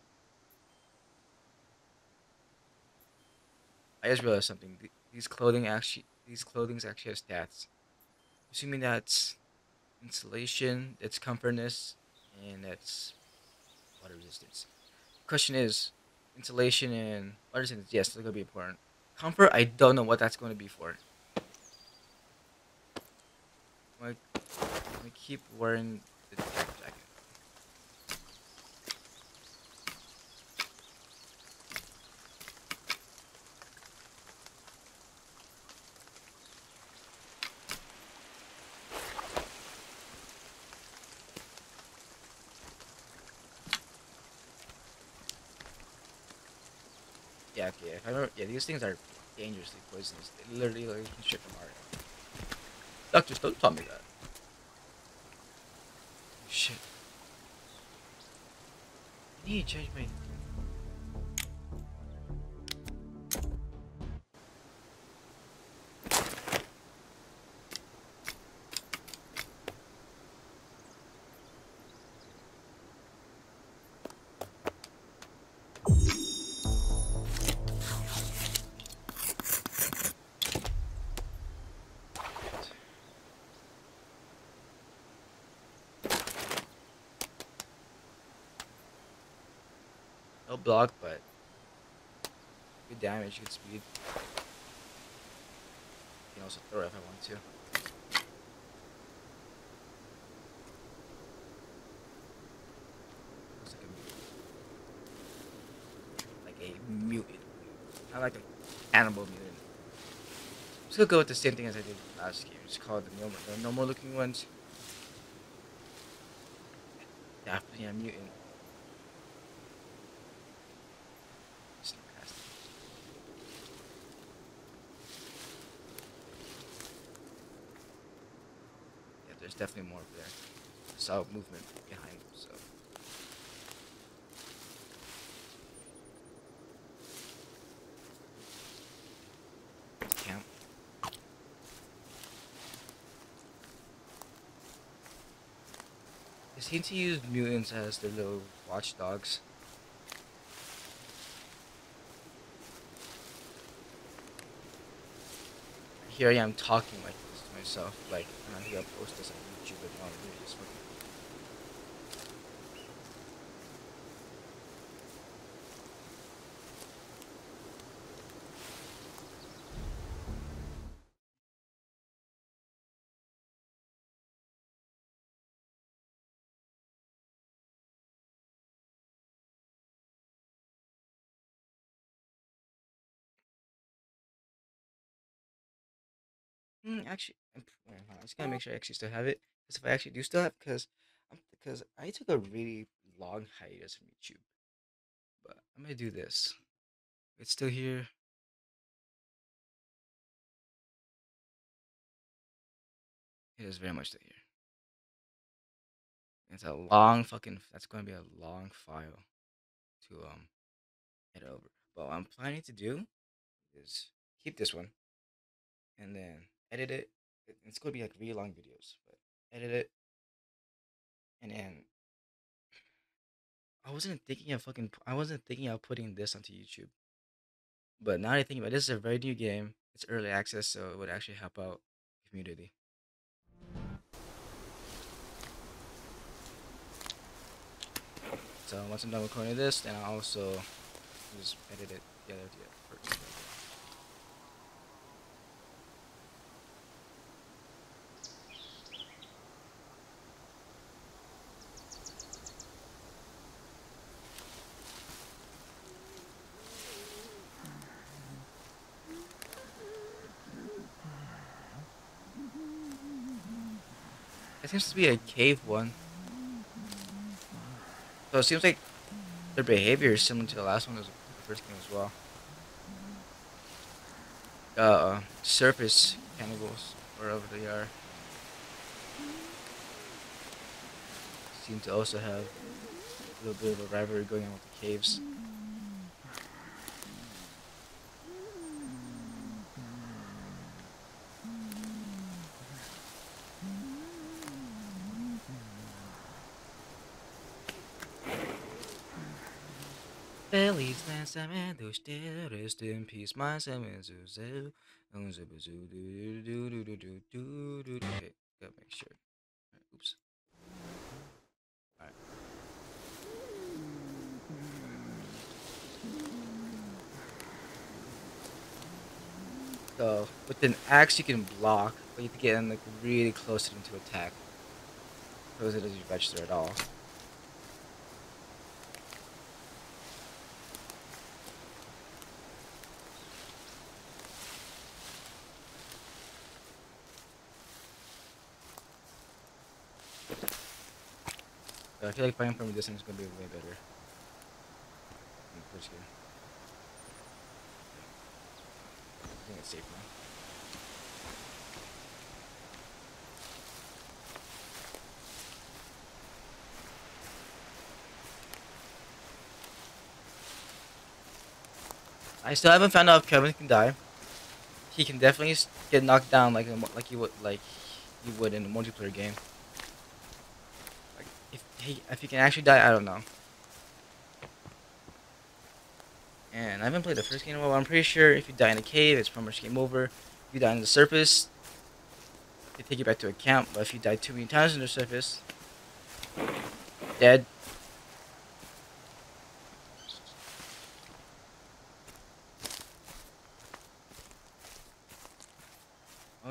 I just realized something. These clothings actually have stats. Assuming that's insulation, it's comfortness, and that's water resistance. Question is, insulation and water resistance, yes, they're gonna be important. Comfort, I don't know what that's going to be for. I'm gonna keep wearing the jacket. Yeah, okay. If I remember, yeah, these things are dangerously poisonous. They literally can shit from heart. Doctors, don't tell me that. Shit. I need to change my. no block, but good damage, good speed. I can also throw it if I want to. Looks like a mutant. Not like a cannibal mutant. I'm just gonna go with the same thing as I did last game. Just call it the normal looking ones. Definitely a mutant. Sneak past it. Yeah, there's definitely more over there. I saw movement behind them, so. Camp. They seem to use mutants as their little watchdogs. Here I am talking like this to myself, like I'm not gonna post this on YouTube, but no, really just fucking. Actually, wait, hold on, I just gotta make sure I actually still have it. Because if I actually do still have, because I took a really long hiatus from YouTube, but I'm gonna do this. It's still here. It is very much still here. It's a long fucking. That's gonna be a long file to head over. But what I'm planning to do is keep this one and then edit it. It's gonna be like really long videos, but edit it and then I wasn't thinking of putting this onto YouTube. But now that I think about it, this is a very new game. It's early access, so it would actually help out the community. So once I'm done recording this, then I'll also just edit it together. It seems to be a cave one. So it seems like their behavior is similar to the last one, as the first game as well. Surface cannibals, wherever they are, seem to also have a little bit of a rivalry going on with the caves. Feliz lançamento, rest in peace, my semen's okay, gotta make sure. Right, oops. Alright. So with an axe you can block, but you have to get in like really close to them to attack. Because it doesn't register at all. I feel like fighting from a distance is gonna be way better than the first game. I think it's safe now. I still haven't found out if Kevin can die. He can definitely get knocked down like you would in a multiplayer game. Like if he can actually die, I don't know. And I haven't played the first game in a while. I'm pretty sure if you die in a cave, it's pretty much game over. If you die on the surface, they take you back to a camp. But if you die too many times on the surface, dead.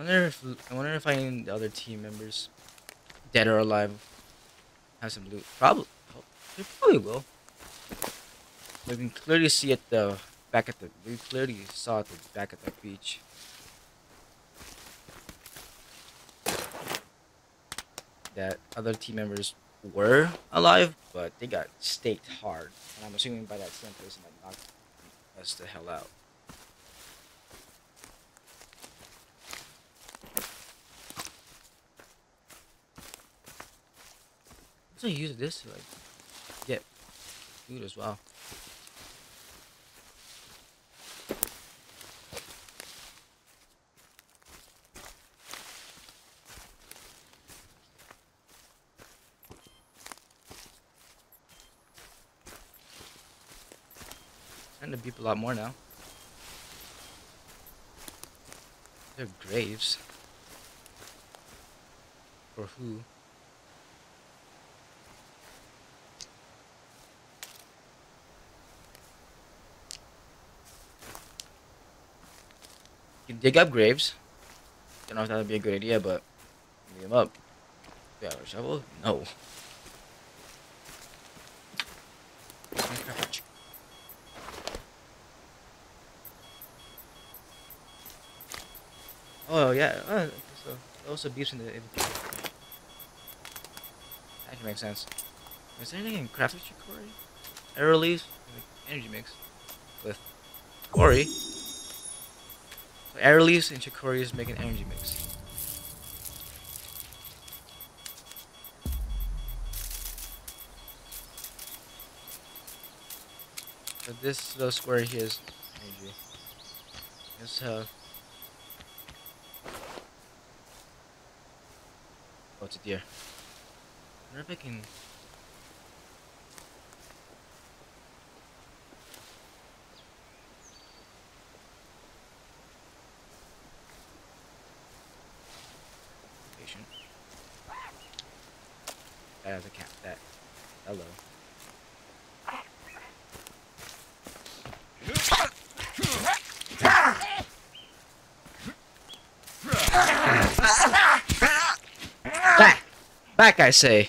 I wonder if any the other team members, dead or alive, have some loot. Probably. They probably will. We can clearly see at the back at the. We clearly saw at the back at the beach. That other team members were alive, but they got staked hard. And I'm assuming by that same person that knocked us the hell out. So use this to like get food as well. Starting to beep a lot more now. They're graves. For who? You can dig up graves. Don't know if that would be a good idea, but dig them up. Yeah, a shovel? No. Oh yeah. So it also beeps in the inventory. That can make sense. Is there anything in crafted chicory? Arrow leaves? Like energy mix with chicory. So arrow leaves and chicory is making energy mix. So this little square here is energy. It's oh, it's a deer. I wonder if I can. Patient. That has a cat. That. Hello. Back! Back, I say!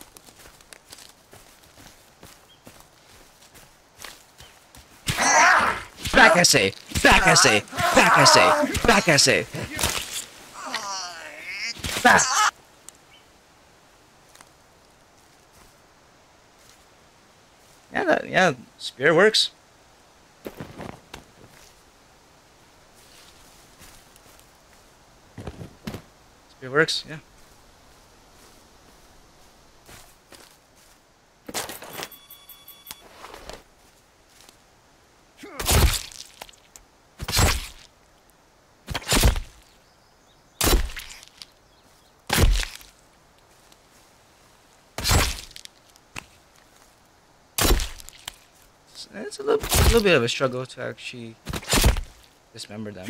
Back, I say! Back, I say! Back, I say! Back, I say! Back! Yeah, spear works. Spear works, yeah. It's a little bit of a struggle to actually dismember them.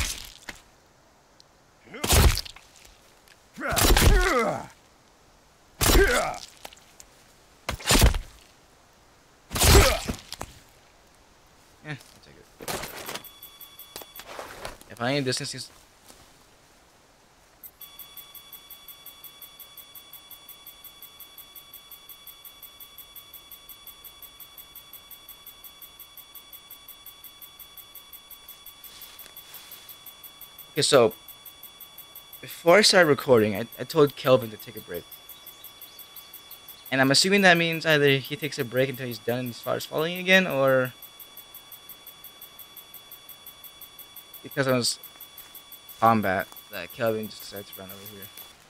Yeah, I'll take it. If I need distance, okay, so before I started recording, I told Kelvin to take a break. And I'm assuming that means either he takes a break until he's done and starts falling again, or because I was combat that Kelvin just decided to run over here.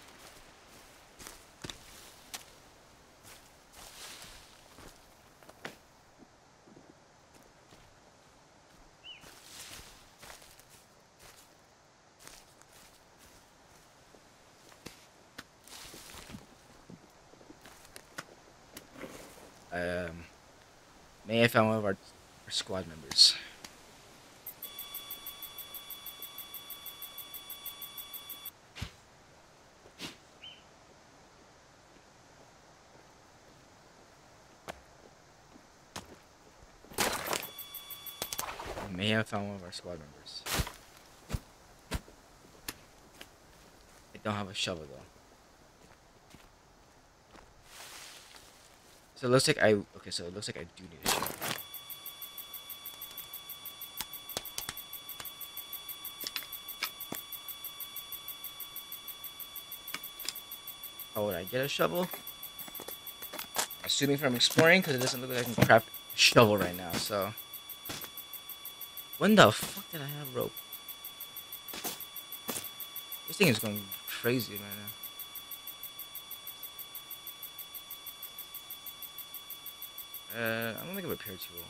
May I found one of our squad members. May have found one of our squad members. don't have a shovel though. So it looks like okay, so it looks like I do need a shovel. How would I get a shovel? Assuming from exploring, because it doesn't look like I can craft a shovel right now, so. When the fuck did I have rope? This thing is going crazy right now. I'm gonna make a repair tool.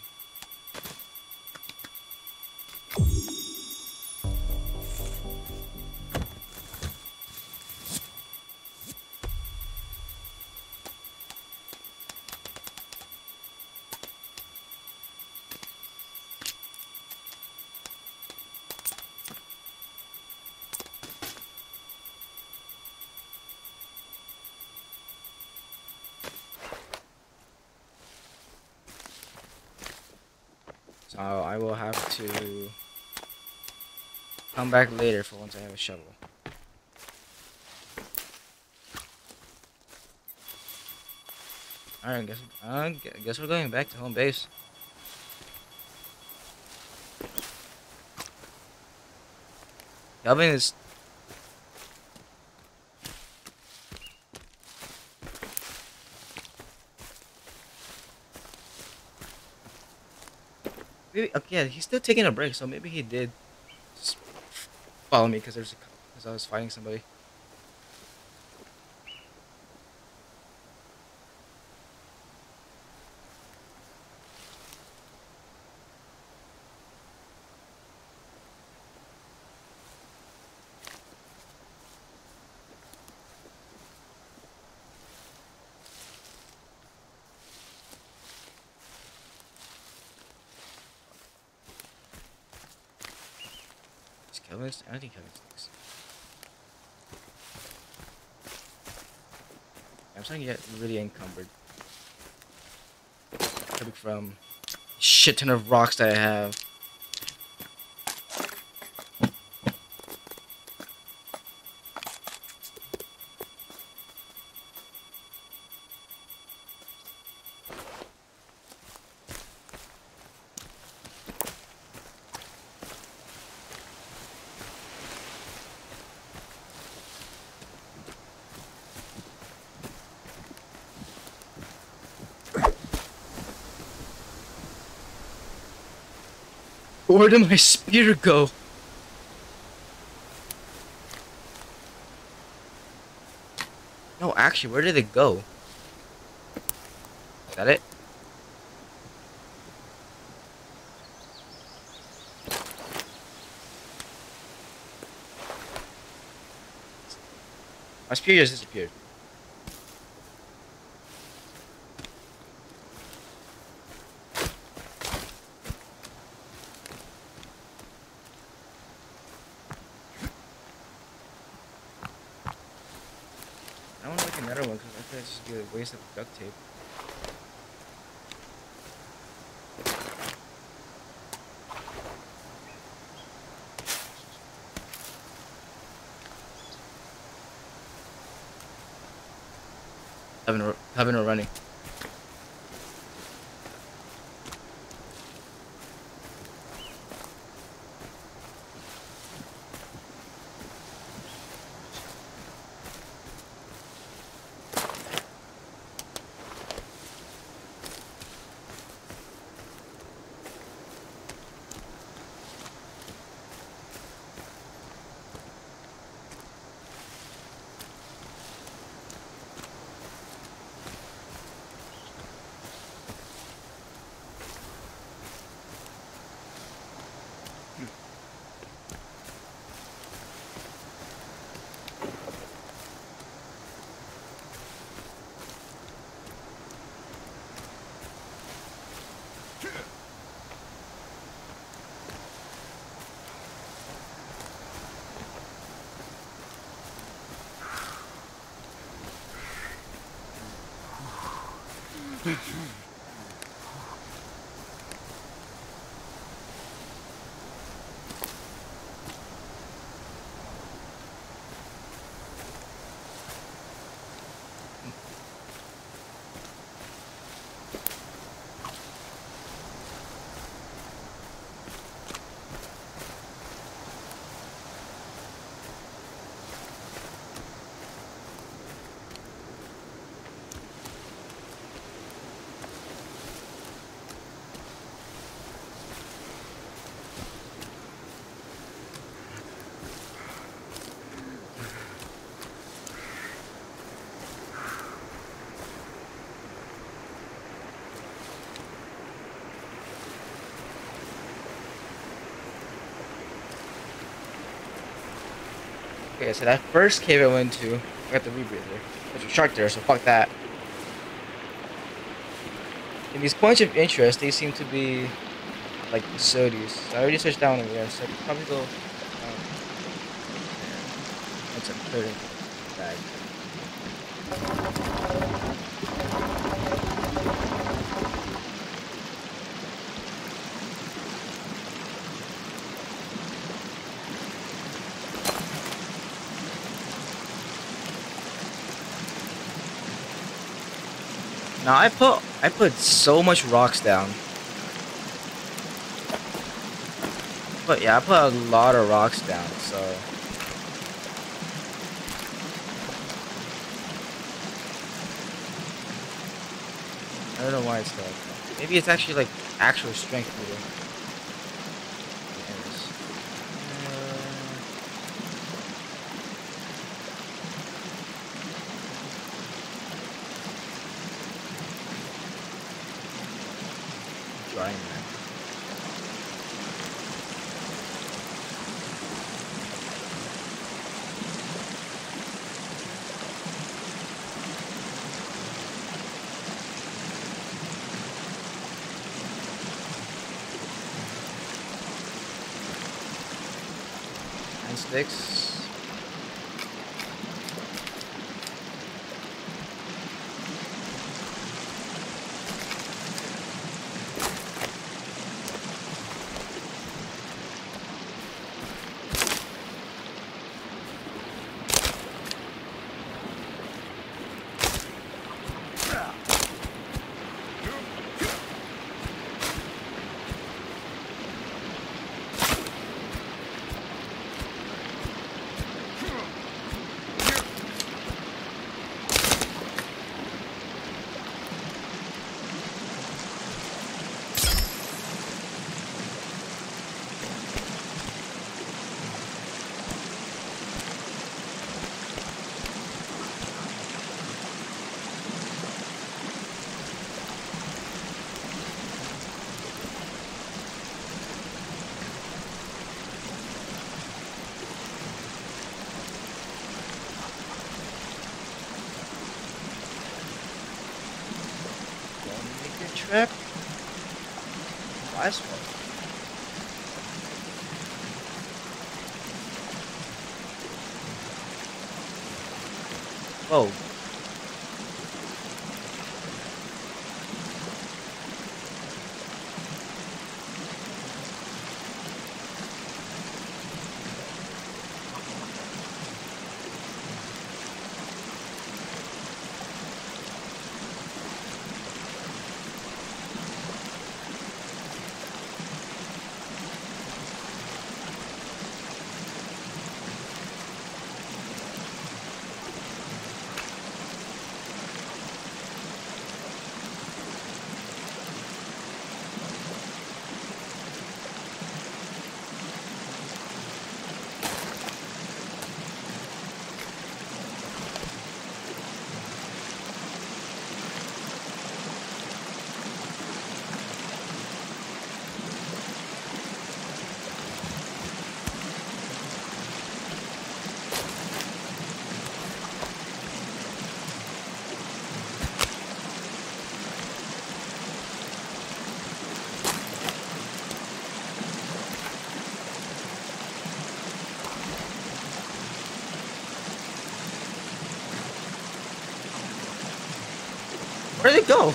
So I will have to come back later for once I have a shovel. Alright, I guess we're going back to home base. Calvin is. Maybe, okay, yeah, he's still taking a break, so maybe he did just follow me because I was fighting somebody. Is Kelvin? I don't think Kelvin stinks. I'm starting to get really encumbered. Coming from a shit ton of rocks that I have. Where did my spear go? No, actually, where did it go? Is that it? My spear just disappeared. I don't want to make another one because I think it's just be a waste of duct tape. Having or running. I said, that first cave I went to, I got the rebreather. There's a shark there, so fuck that. And these points of interest, they seem to be like facilities. So I already searched down over there, so I could probably go down there. Once I'm clearing the bag. Now I put so much rocks down. But yeah, I put a lot of rocks down, so I don't know why it's like that. Maybe it's actually like actual strength meter. Drying that. Sticks. Trip. Last one. Whoa. Where did it go?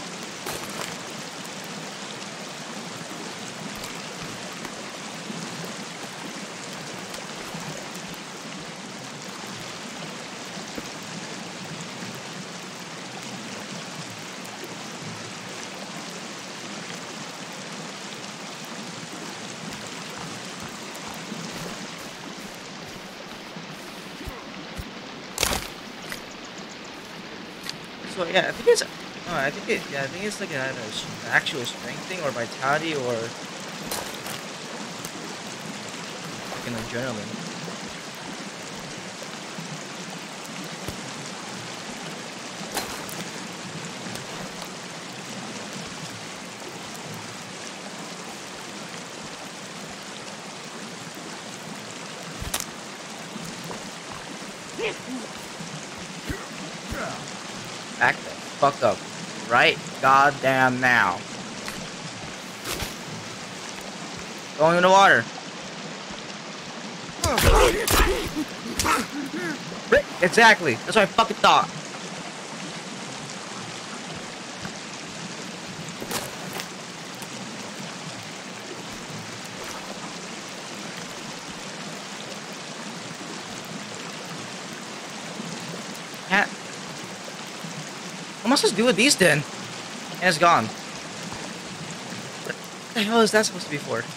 So yeah, I think it's. I think it. Yeah, I think it's like an actual strength thing or vitality or like an adrenaline. Back the fuck up. Right goddamn now. Going in the water. Exactly. That's what I fucking thought. Can't. What am I supposed to do with these then? And it's gone. What the hell is that supposed to be for?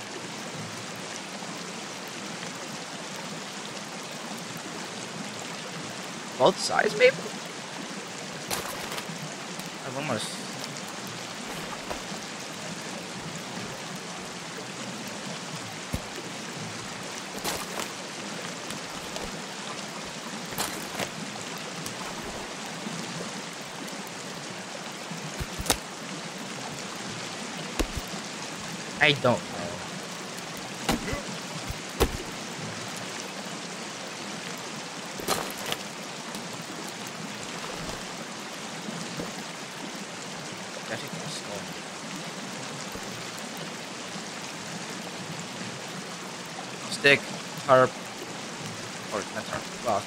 Both sides, maybe? I've almost. I don't know. Stick, tarp, or not tarp, cloth.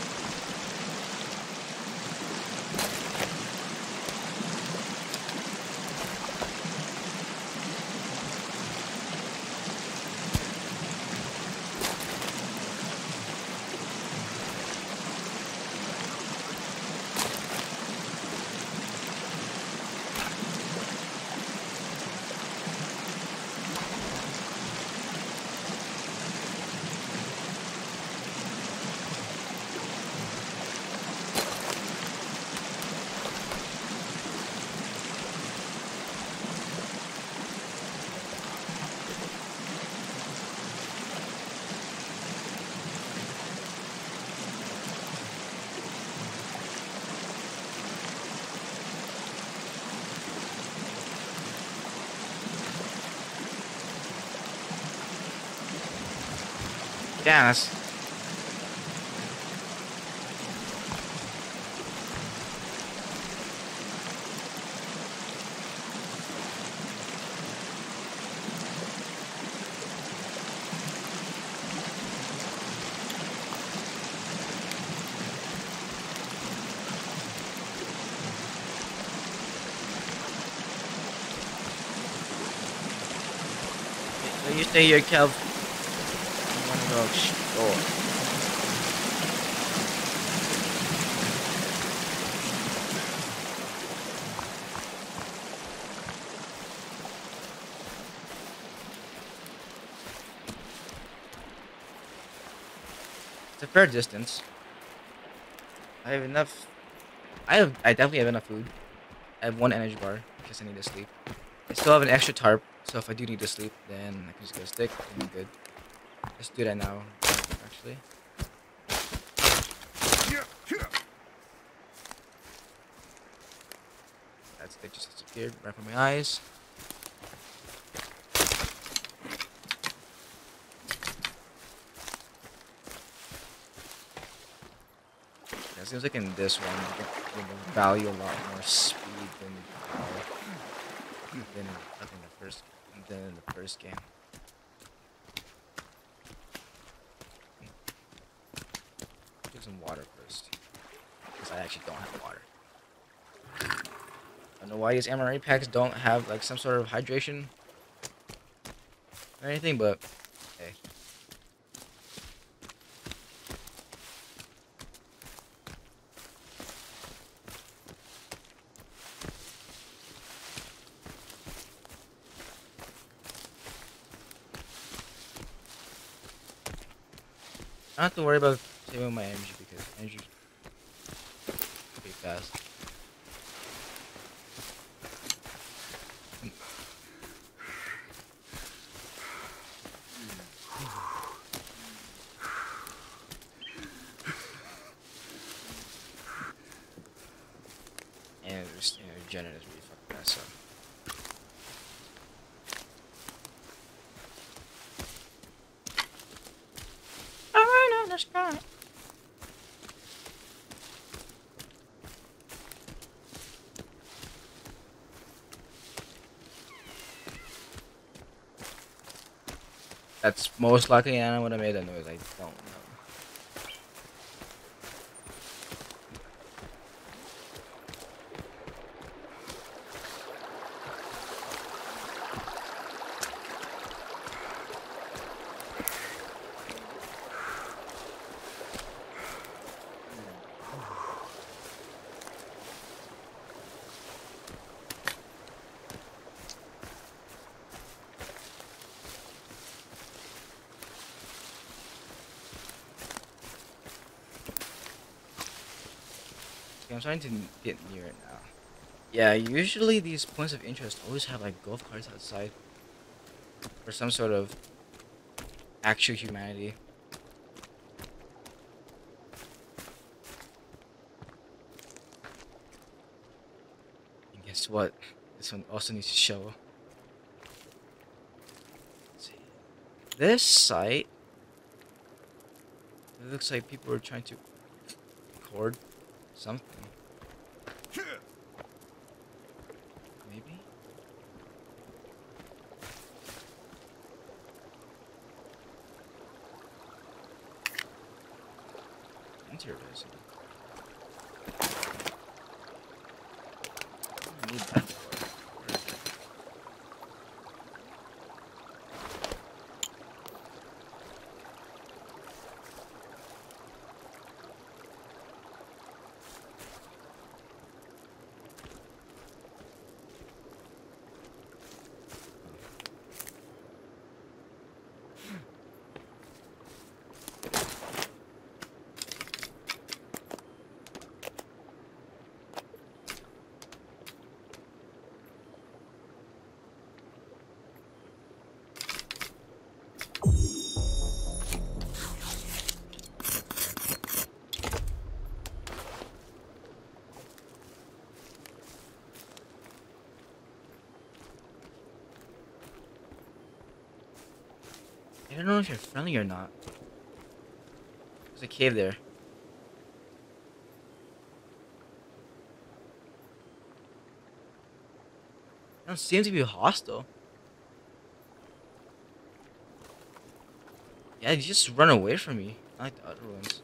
Damn, that's... So you stay here, Kev. I'm gonna go explore. It's a fair distance. I have enough. I definitely have enough food. I have one energy bar in case I need to sleep. I still have an extra tarp, so if I do need to sleep, then I can just get a stick and I'm good. Let's do that now, actually. That stick just disappeared right from my eyes. Yeah, it seems like in this one, you can value a lot more speed than in the first game. Get some water first, because I actually don't have water. I don't know why these MRE packs don't have like some sort of hydration or anything, but hey. I don't have to worry about saving my energy because energy pretty fast. And just, Jenna is really fucking fast, so. Alright, on the sky. That's most likely Anna would have made that noise. I don't know. Okay, I'm starting to get near it now. Yeah, usually these points of interest always have like golf carts outside for some sort of actual humanity. And guess what? This one also needs to show. Let's see. This site, it looks like people are trying to record something. Maybe? Interesting. I need that for. Where is it? I don't know if you're friendly or not. There's a cave there. They don't seem to be hostile. Yeah, you just run away from me. I like the other ones.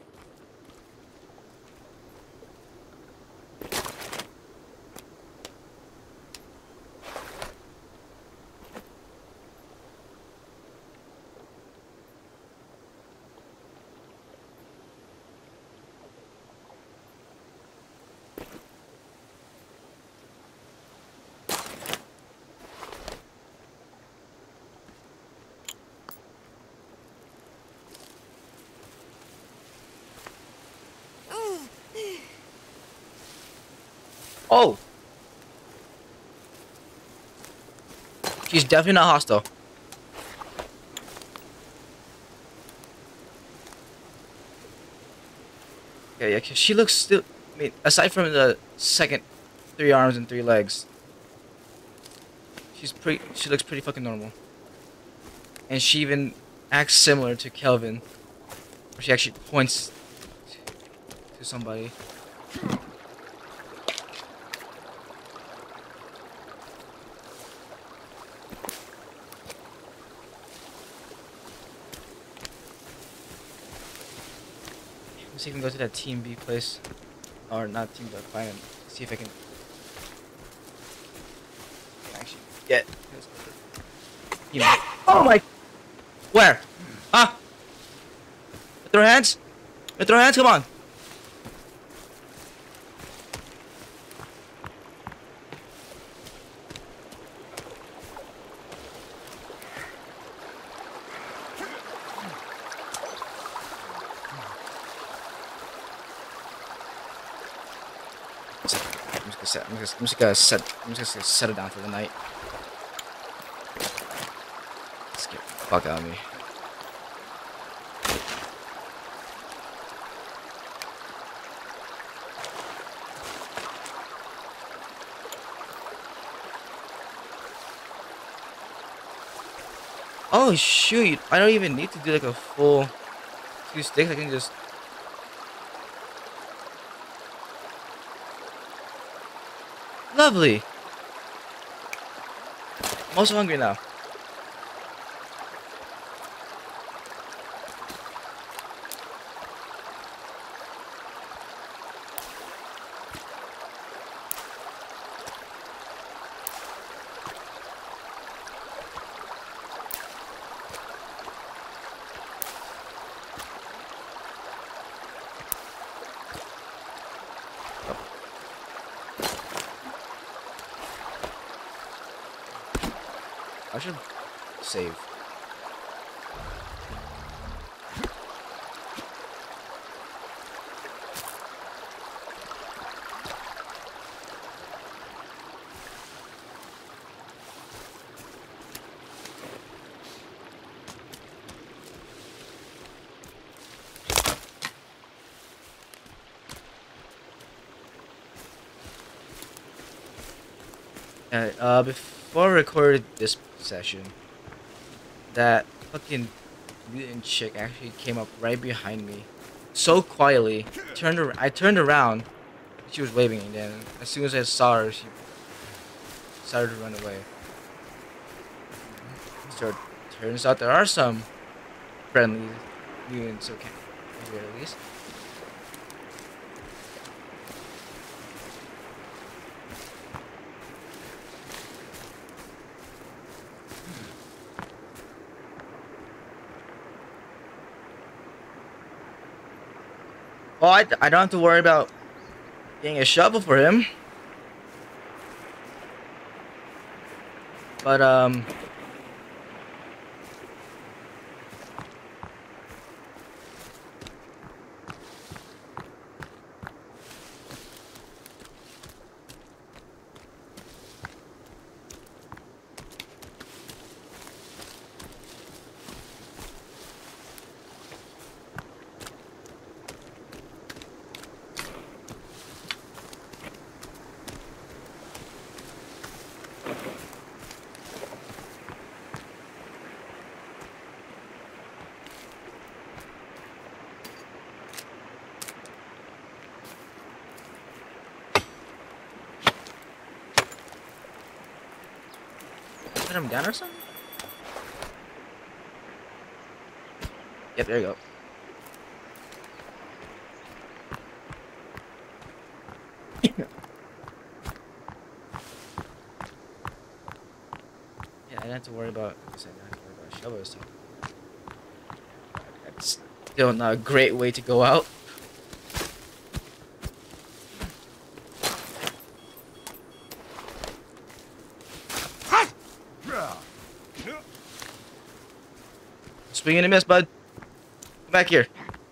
Oh! She's definitely not hostile. Yeah, 'cause she looks still. I mean, aside from the second 3 arms and 3 legs, she looks pretty fucking normal. And she even acts similar to Kelvin, where she actually points to somebody. Let's see if we can go to that Team B place. Or not Team B, but find him. See if I can actually get his Team B. Oh my! Where? Huh? Throw hands? Throw hands? Come on! I'm just gonna set it down for the night. Let's get the fuck out of me. Oh shoot! I don't even need to do like a full 2 sticks. I can just. Lovely. I'm also hungry now. I should save. Before I recorded this session, that fucking mutant chick actually came up right behind me, so quietly. I turned around, she was waving, and then as soon as I saw her, she started to run away. So it turns out there are some friendly mutants, okay, here at least. Well, I don't have to worry about getting a shovel for him. But, put him down or something? Yep, there you go. Yeah, I don't have to worry about. I said I don't have to worry about shovels. So that's still not a great way to go out. Swing and a miss, bud. Come back here.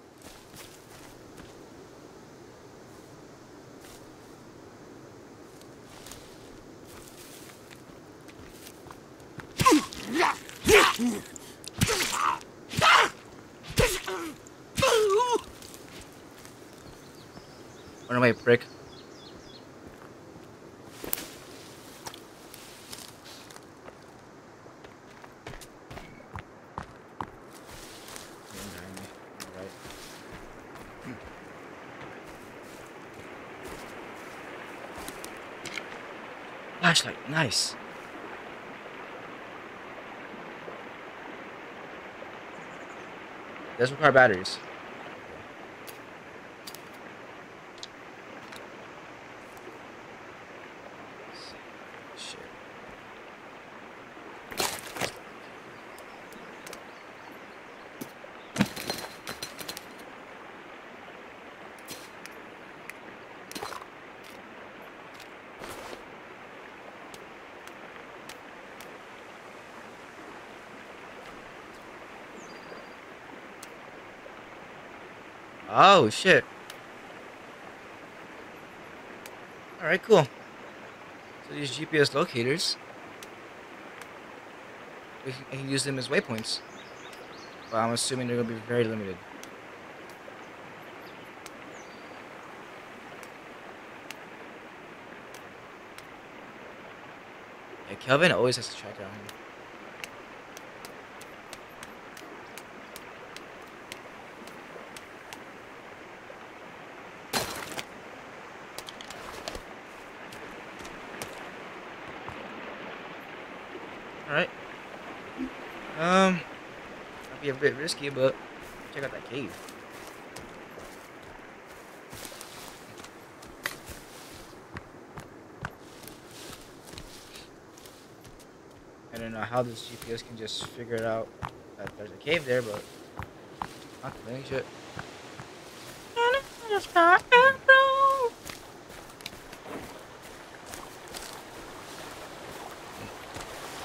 Run away, prick. Flashlight, nice. Does require batteries. Shit. Oh shit. Alright, cool. So these GPS locators, I can use them as waypoints. But I'm assuming they're gonna be very limited. Yeah, Kelvin always has to track down him. Alright. Might be a bit risky, but check out that cave. I don't know how this GPS can just figure it out that there's a cave there, but not doing shit.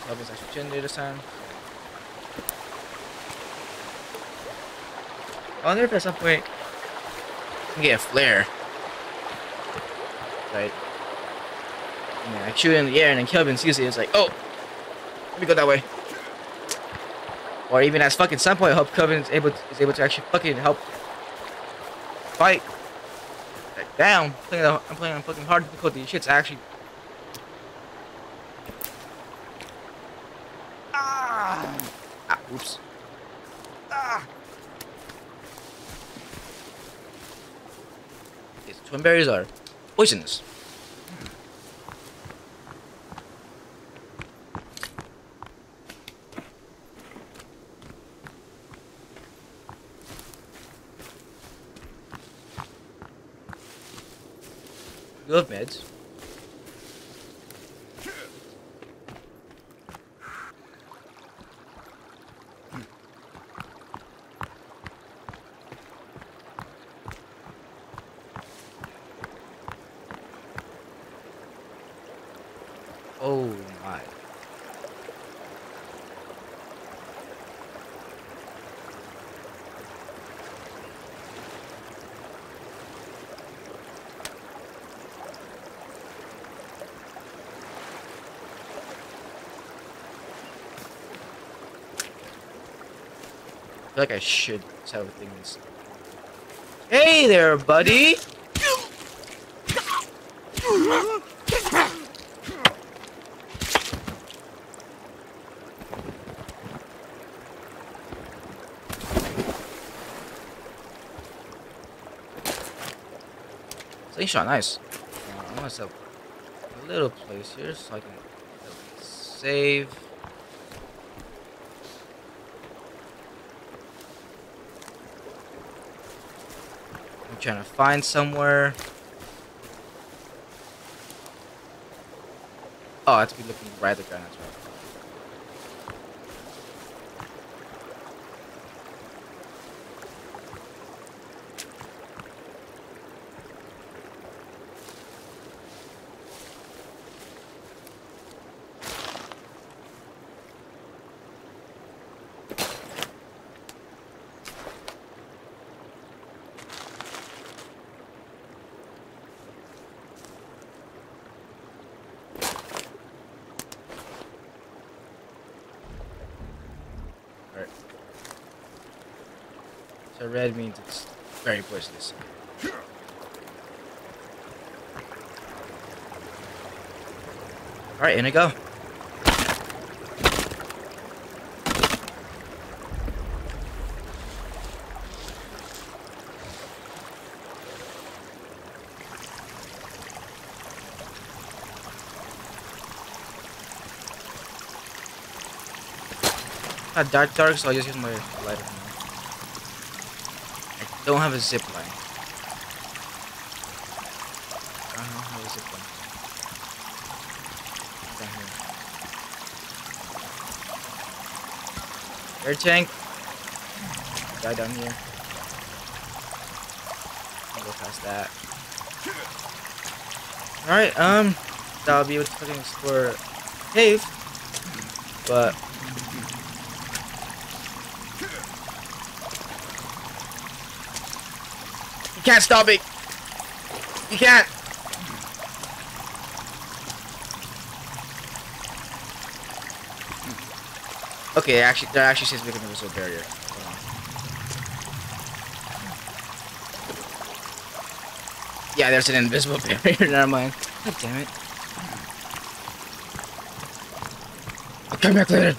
Kelvin's actually chilling there this time. I wonder if at some point I can get a flare. Right? And then I shoot it in the air and then Kelvin sees it. It's like, oh, let me go that way. Or even at fucking some point, I hope Kelvin is able to actually fucking help fight. Like, damn, I'm playing on fucking hard difficulty. Shit's actually. Ah, oops. Ah. These twin berries are poisonous. You have meds. Oh my. I feel like I should tell things. Hey there, buddy! Slingshot, nice. I want to set up a little place here so I can save. I'm trying to find somewhere. Oh, I have to be looking right at the ground, that's right. So red means it's very poisonous. Alright, in I go. Not dark, so I just use my lighter. I don't have a zip line. I don't have a zip line. Down here. Air tank. Guy down here. I'll go past that. Alright, I'll be able to fucking explore cave. But you can't stop me! You can't! Okay, actually, that actually seems like an invisible barrier. Hold on. Yeah, there's an invisible barrier. Never mind. God damn it. I'll come back later.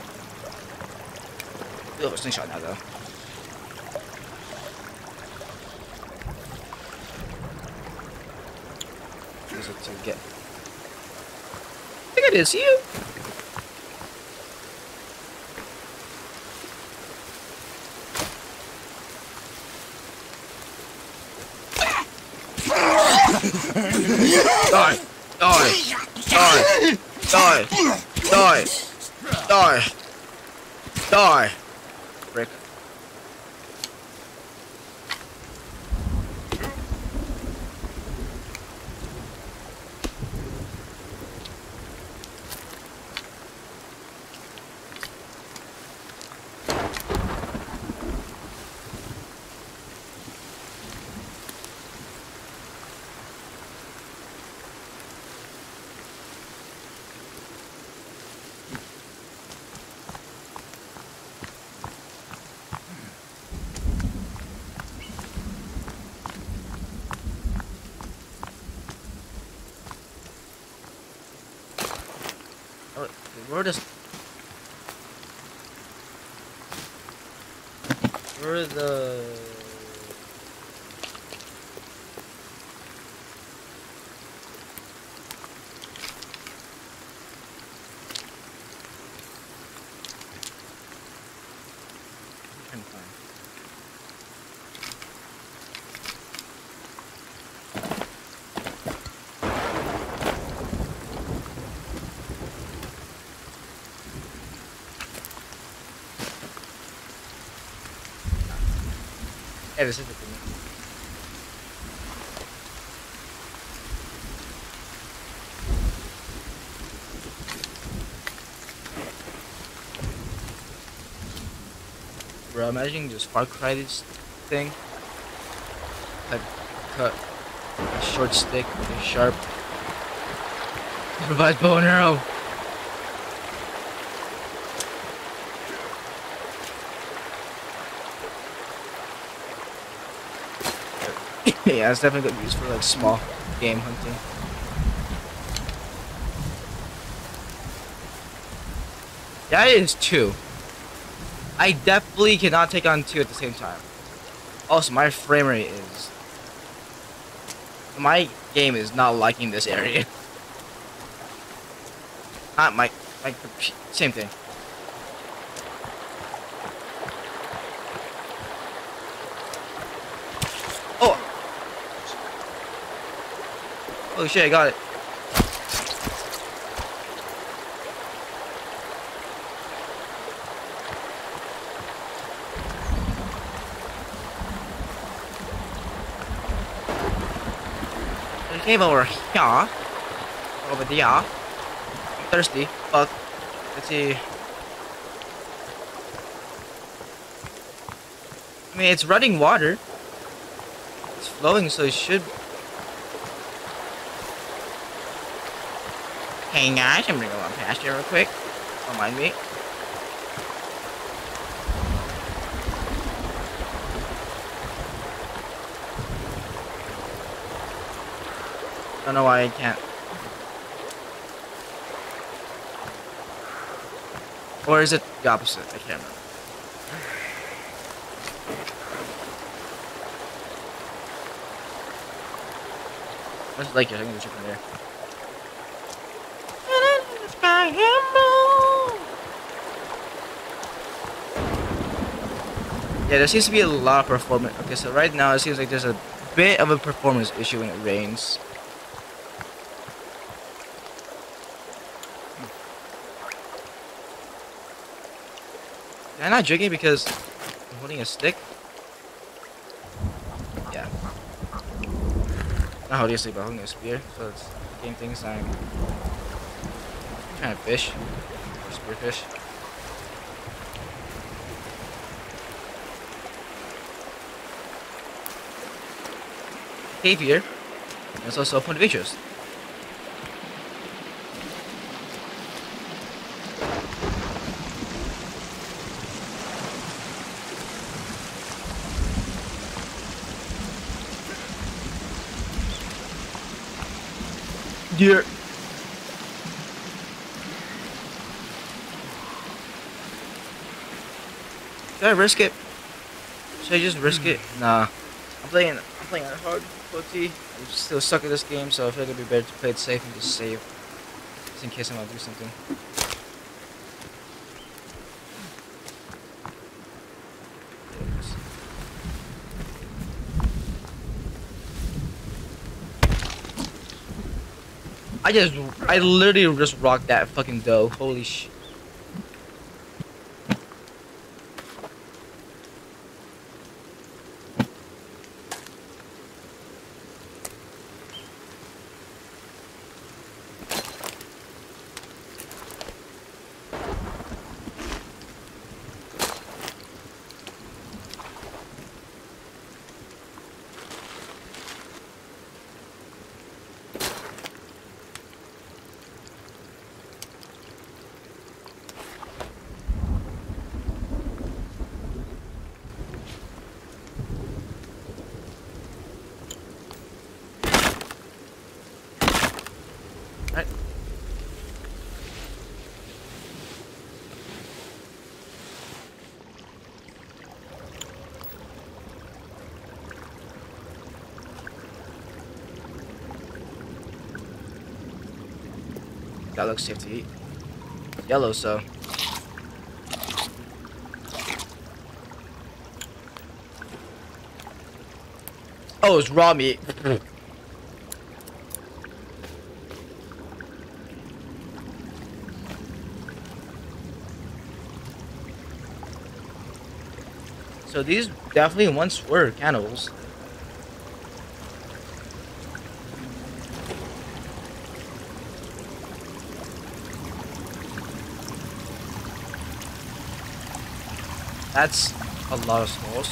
Oh, slingshot now, though. Use it to get. I think I did see you. Die! Die! Die! Die! Die! Die! Die! Frick. Where does where the I'm trying to find. Hey, this is the thing. Bro, imagine just Far Cry this thing. Like cut a short stick with a sharp. Provides bow and arrow. Yeah, it's definitely good use for like small game hunting. That is two. I definitely cannot take on two at the same time. Also, my frame rate is. My game is not liking this area. Not my same thing. Oh! Oh shit, I got it. There's a cave over here. Over there. I'm thirsty. Fuck. Let's see. I mean, it's running water. It's flowing, so it should. Hey guys, I'm gonna go on past here real quick. Don't mind me. I don't know why I can't. Or is it the opposite? I can't remember. What's it like? I think there's something there. Yeah, there seems to be a lot of performance. Okay, so right now it seems like there's a bit of a performance issue when it rains. Can I not drink it because I'm holding a stick? Yeah. Not holding a stick, but holding a spear. So it's the same thing as I'm trying to fish. Or spearfish. Cave here. And it's also a point of interest. Deer. Should I risk it? Should I just risk it? Nah. I'm playing on hard difficulty. I'm still stuck at this game, so I feel like it'd be better to play it safe and just save. Just in case I'm gonna do something. I literally just rocked that fucking dough. Holy shit. That looks safe to eat. Yellow, so. Oh, it's raw meat. So these definitely once were cannibals. That's a lot of skulls.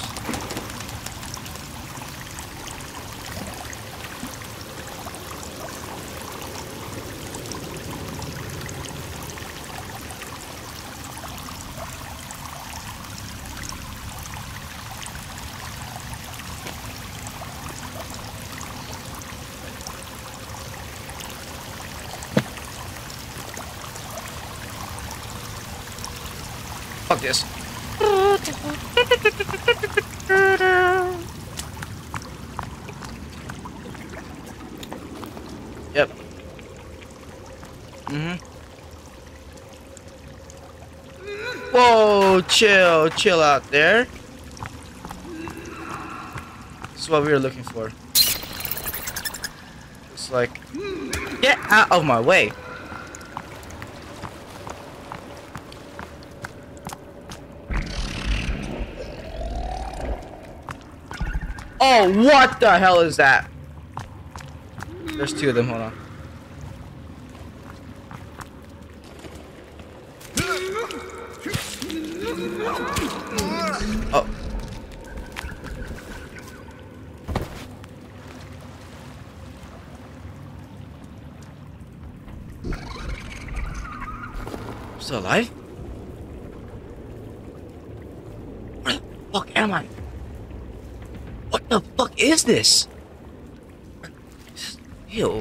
Fuck this. Yep. Whoa, chill out there. This is what we were looking for. It's like, get out of my way. Oh, what the hell is that? There's two of them, hold on. Oh. Still alive? Where the fuck am I? What the fuck is this? Ew.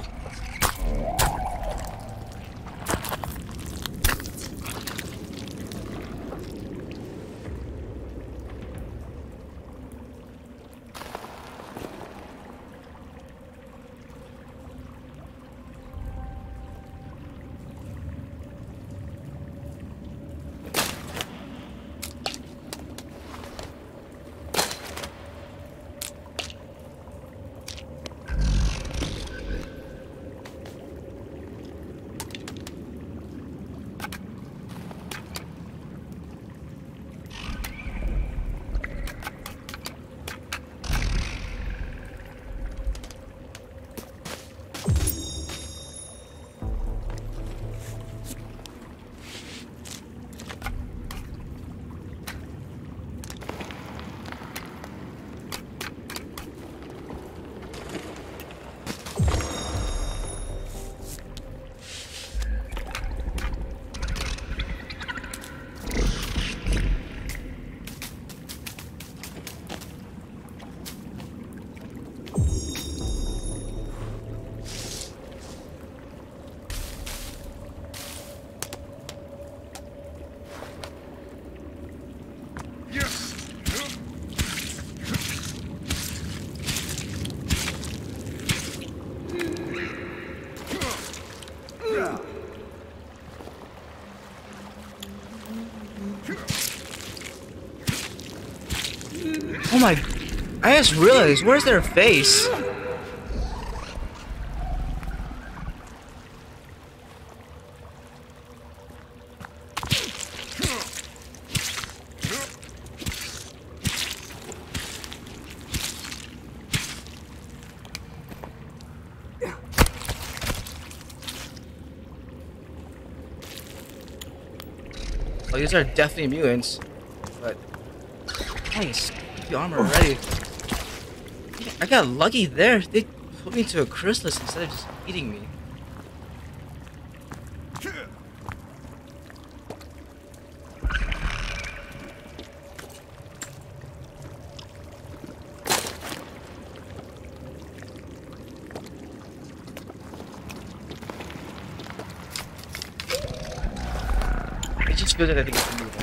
Oh my, I just realized, where's their face? Oh, these are definitely mutants, but nice. The armor already. I got lucky there. They put me to a chrysalis instead of just eating me. It just feels like I think it's moving.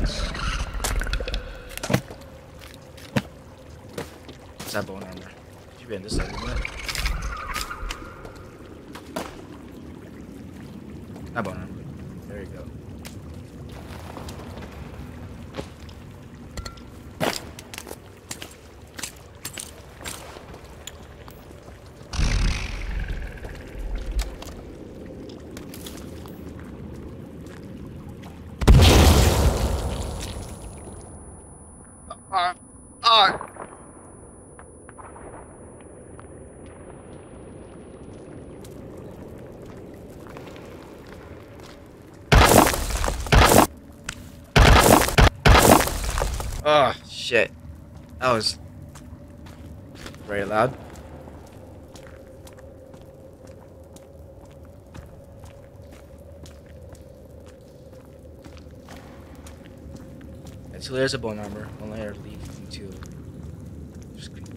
That bone armor. Should be on this side, isn't it? Not bone armor. There you go. Oh shit. That was very loud. And 2 layers of bone armor, 1 layer of leaf, and 2. Just creepy.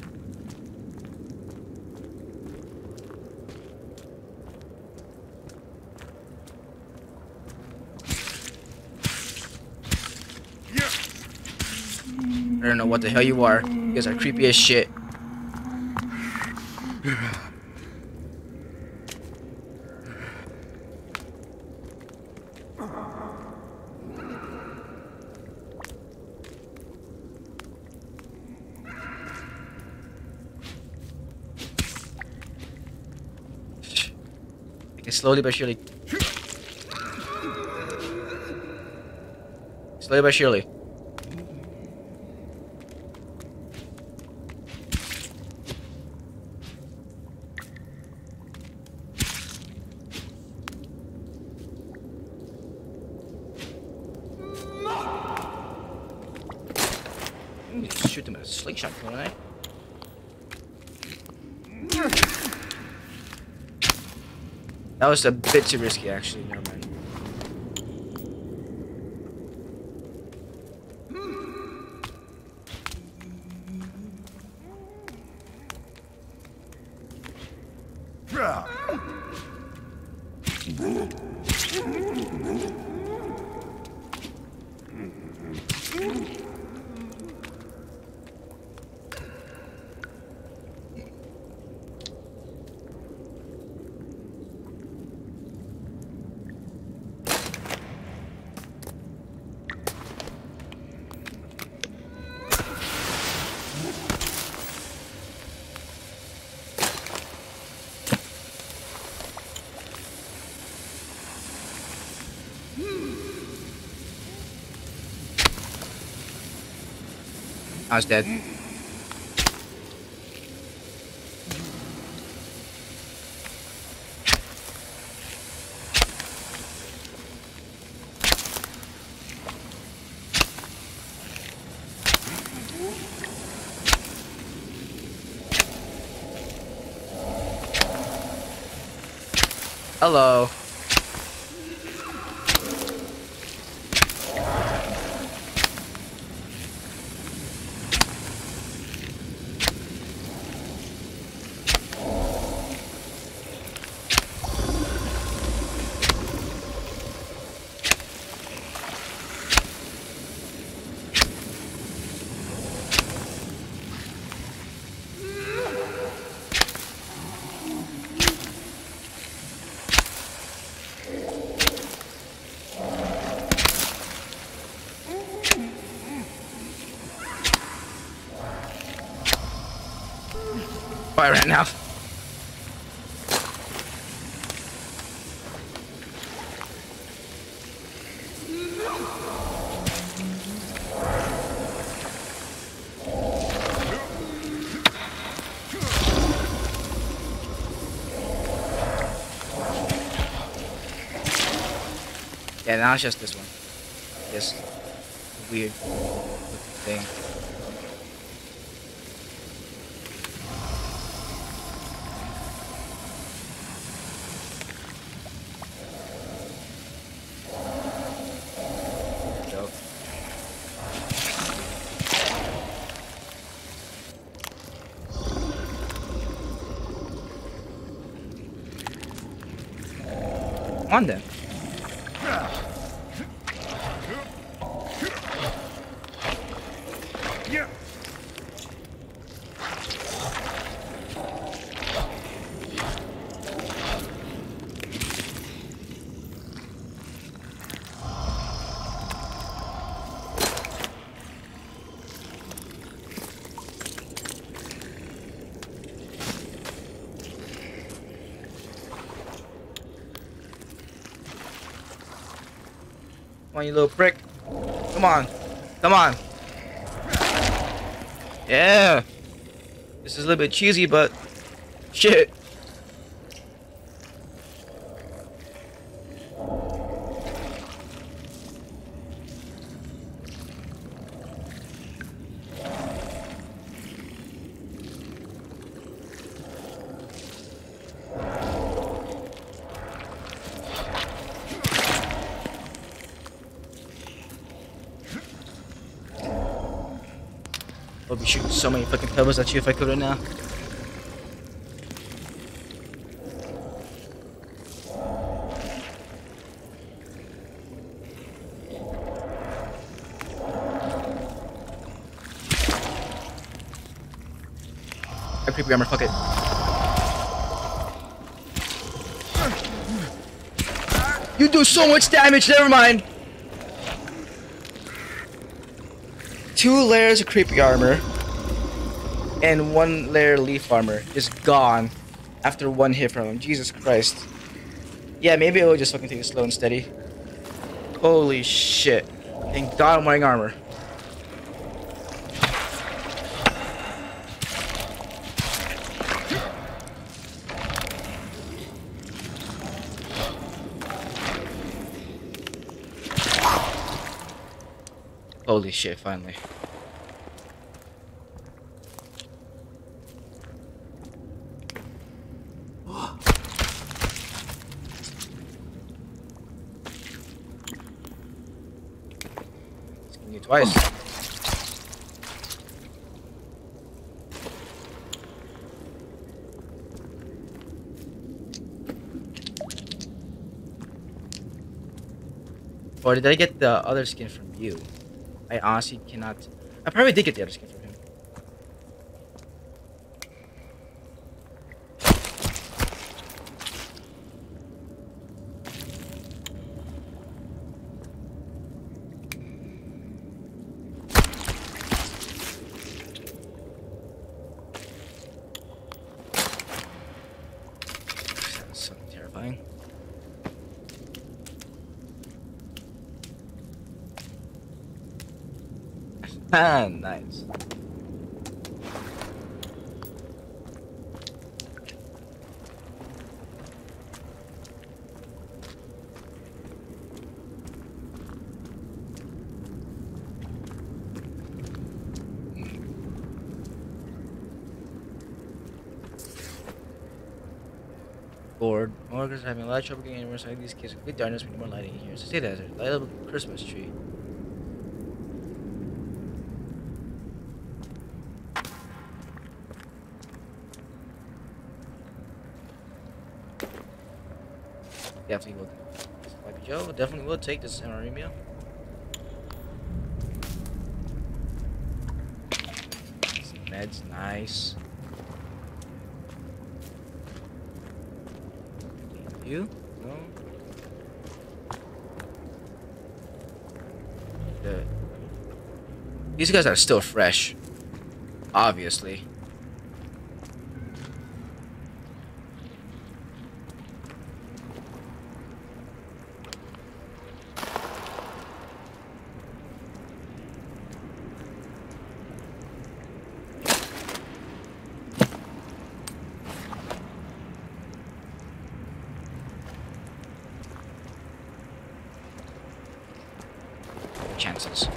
I don't know what the hell you are. You guys are creepy as shit. Okay, slowly but surely. Slowly but surely. Shoot them with a slingshot, couldn't I? That was a bit too risky, actually. Never mind. I was dead. Hello. Fire right now. Yeah, now it's just this one. This weird looking thing. Come on then. Come on, you little prick. Come on. Come on. Yeah. This is a little bit cheesy, but shit. I'll be shooting so many fucking pebbles at you if I could right now. I creepy armor, fuck it. You do so much damage, never mind! 2 layers of creepy armor and 1 layer leaf armor is gone after 1 hit from him. Jesus Christ. Yeah, maybe it will just fucking take it slow and steady. Holy shit. Thank God I'm wearing armor. Holy shit, finally. Skin you twice. Or did I get the other skin from you? I honestly cannot. I probably did get the other skin from him. That's so terrifying. Ah, nice. Bored. Workers are having a lot of trouble getting anywhere, so these kids are complete darkness. We need more lighting in here. So say that, light up a Christmas tree. Definitely will. Like Joe, definitely will take this MRE meal. Some meds, nice. Thank you. No. Good. These guys are still fresh. Obviously. Chances.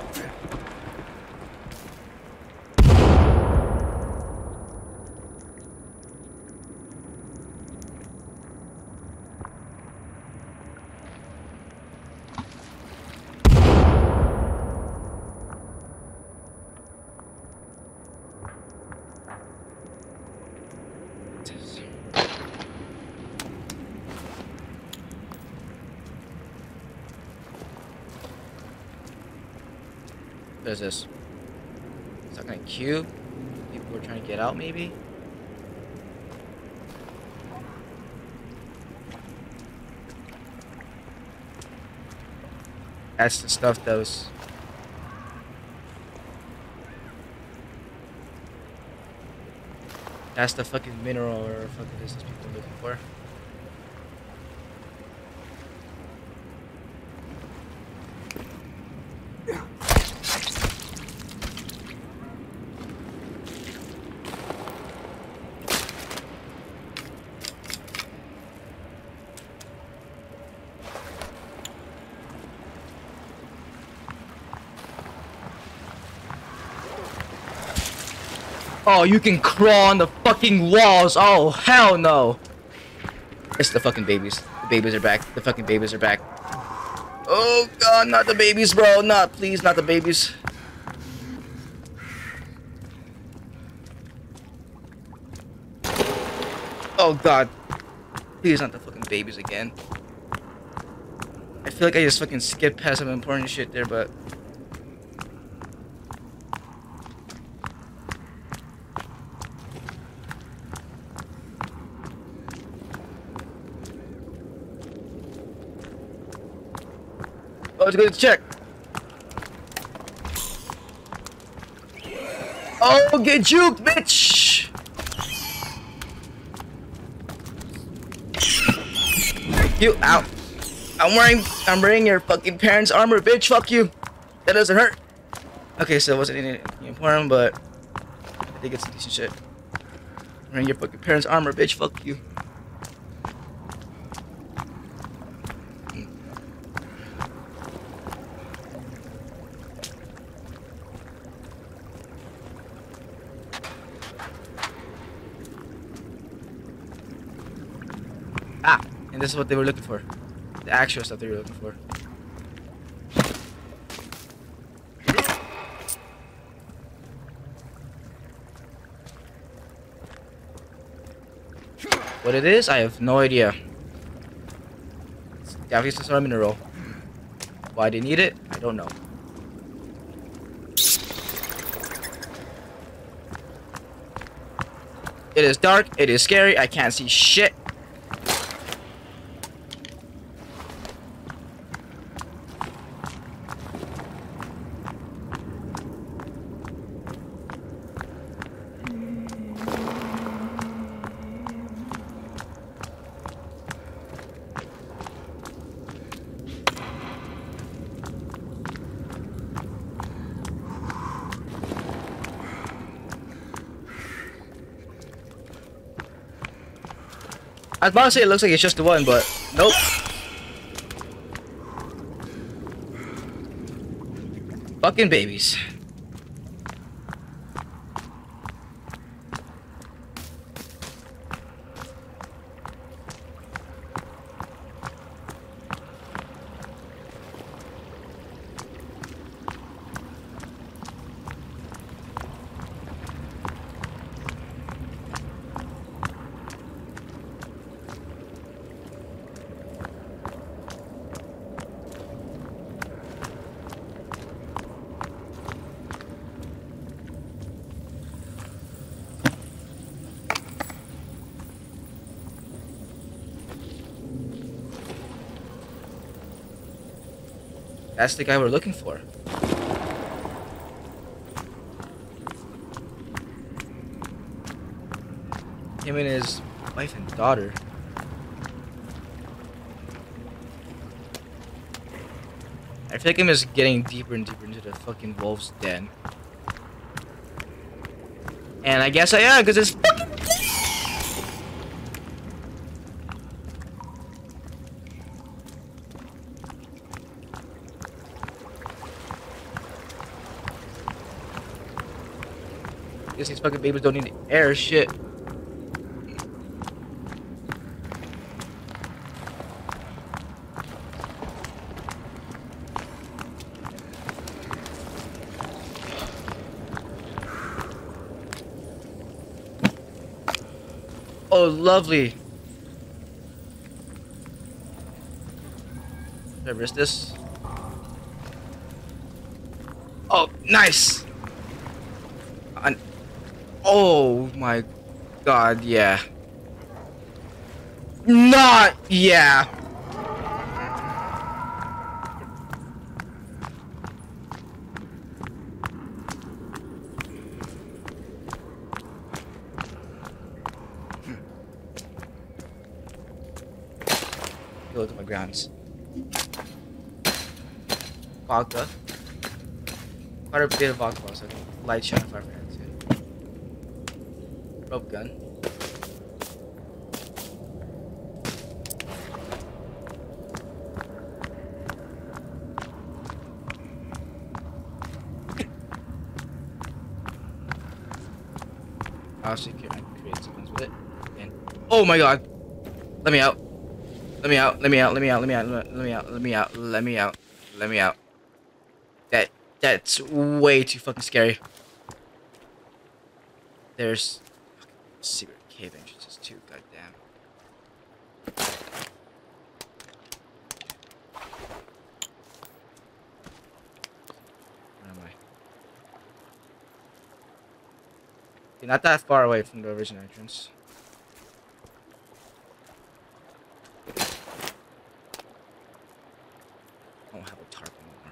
What is this? Is that kind of cube? People are trying to get out, maybe? That's the stuff that was... That's the fucking mineral or fucking this people are looking for. Oh, you can crawl on the fucking walls. Oh, hell no. It's the fucking babies. The babies are back. The fucking babies are back. Oh god, not the babies, bro. Not, please, not the babies. Oh god. Please, not the fucking babies again. I feel like I just fucking skipped past some important shit there, but... Oh, let's go check. Oh, get juked, bitch! You out. I'm wearing your fucking parents' armor, bitch. Fuck you. That doesn't hurt. Okay, so it wasn't anything important, but I think it's decent shit. I'm wearing your fucking parents' armor, bitch. Fuck you. Ah, and this is what they were looking for. The actual stuff they were looking for. What it is, I have no idea. It's definitely some sort of mineral. Why they need it, I don't know. It is dark, it is scary, I can't see shit. I was about to say it looks like it's just the one, but nope. Fucking babies. That's the guy we're looking for. Him and his wife and daughter. I feel like I'm just getting deeper and deeper into the fucking wolf's den. And I guess I am, because it's fucking... Guess these fucking babies don't need air, shit. Oh, lovely. Did I risk this? Oh, nice! Oh my god, yeah. Not, yeah. Go to my grounds. Vodka. Quite a bit of vodka, so light shot fire for hands. Rope gun. also create sequence with it. And oh my god! Let me out! Let me out! Let me out! Let me out! Let me out! Let me out! Let me out! Let me out! Let me out! That's way too fucking scary. There's secret cave entrances too. Goddamn. Where am I? Okay, not that far away from the original entrance. I don't have a tarp anymore.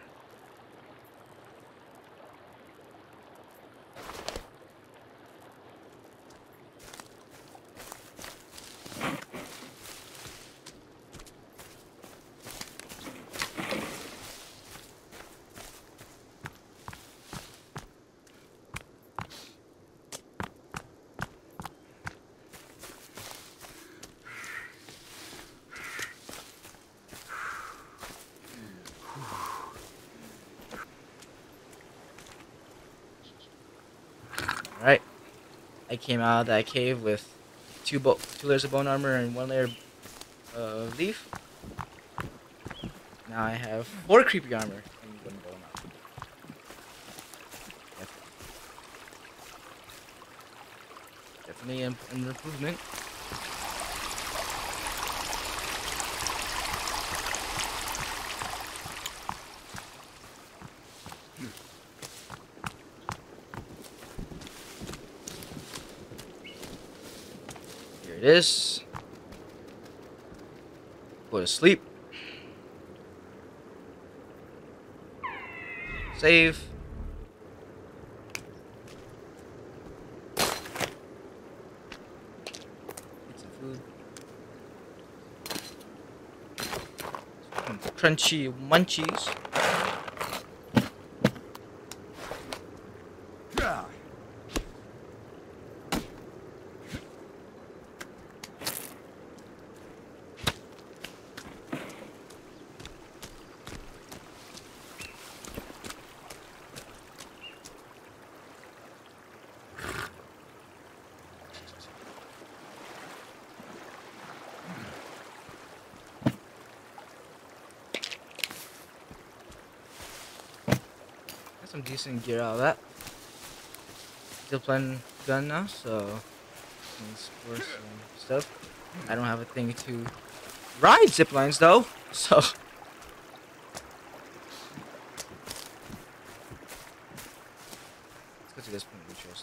Alright. I came out of that cave with two layers of bone armor and 1 layer of leaf. Now I have 4 creepy armor and 1 bone armor. Definitely an improvement. Here it is. Go to sleep. Save. Get some food. Some crunchy munchies. Got some decent gear out of that. Zipline gun now, so can explore some stuff. I don't have a thing to ride ziplines though, so let's go to this point we chose.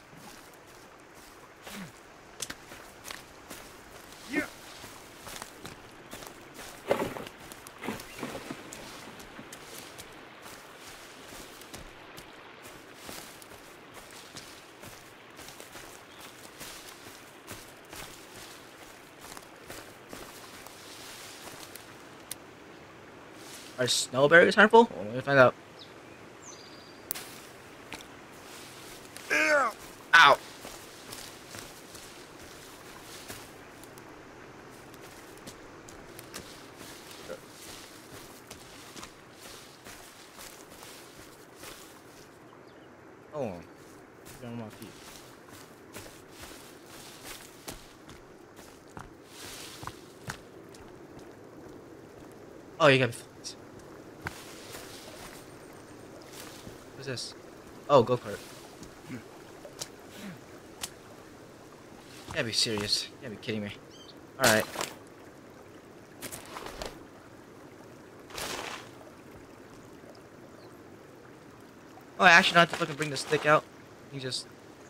Are snowberries harmful? Well, let me find out. Ow! Oh, get on my feet. Oh, you got me. What's this? Oh, go kart. You gotta be serious. You gotta be kidding me. Alright. Oh, I actually don't have to fucking bring the stick out. You just...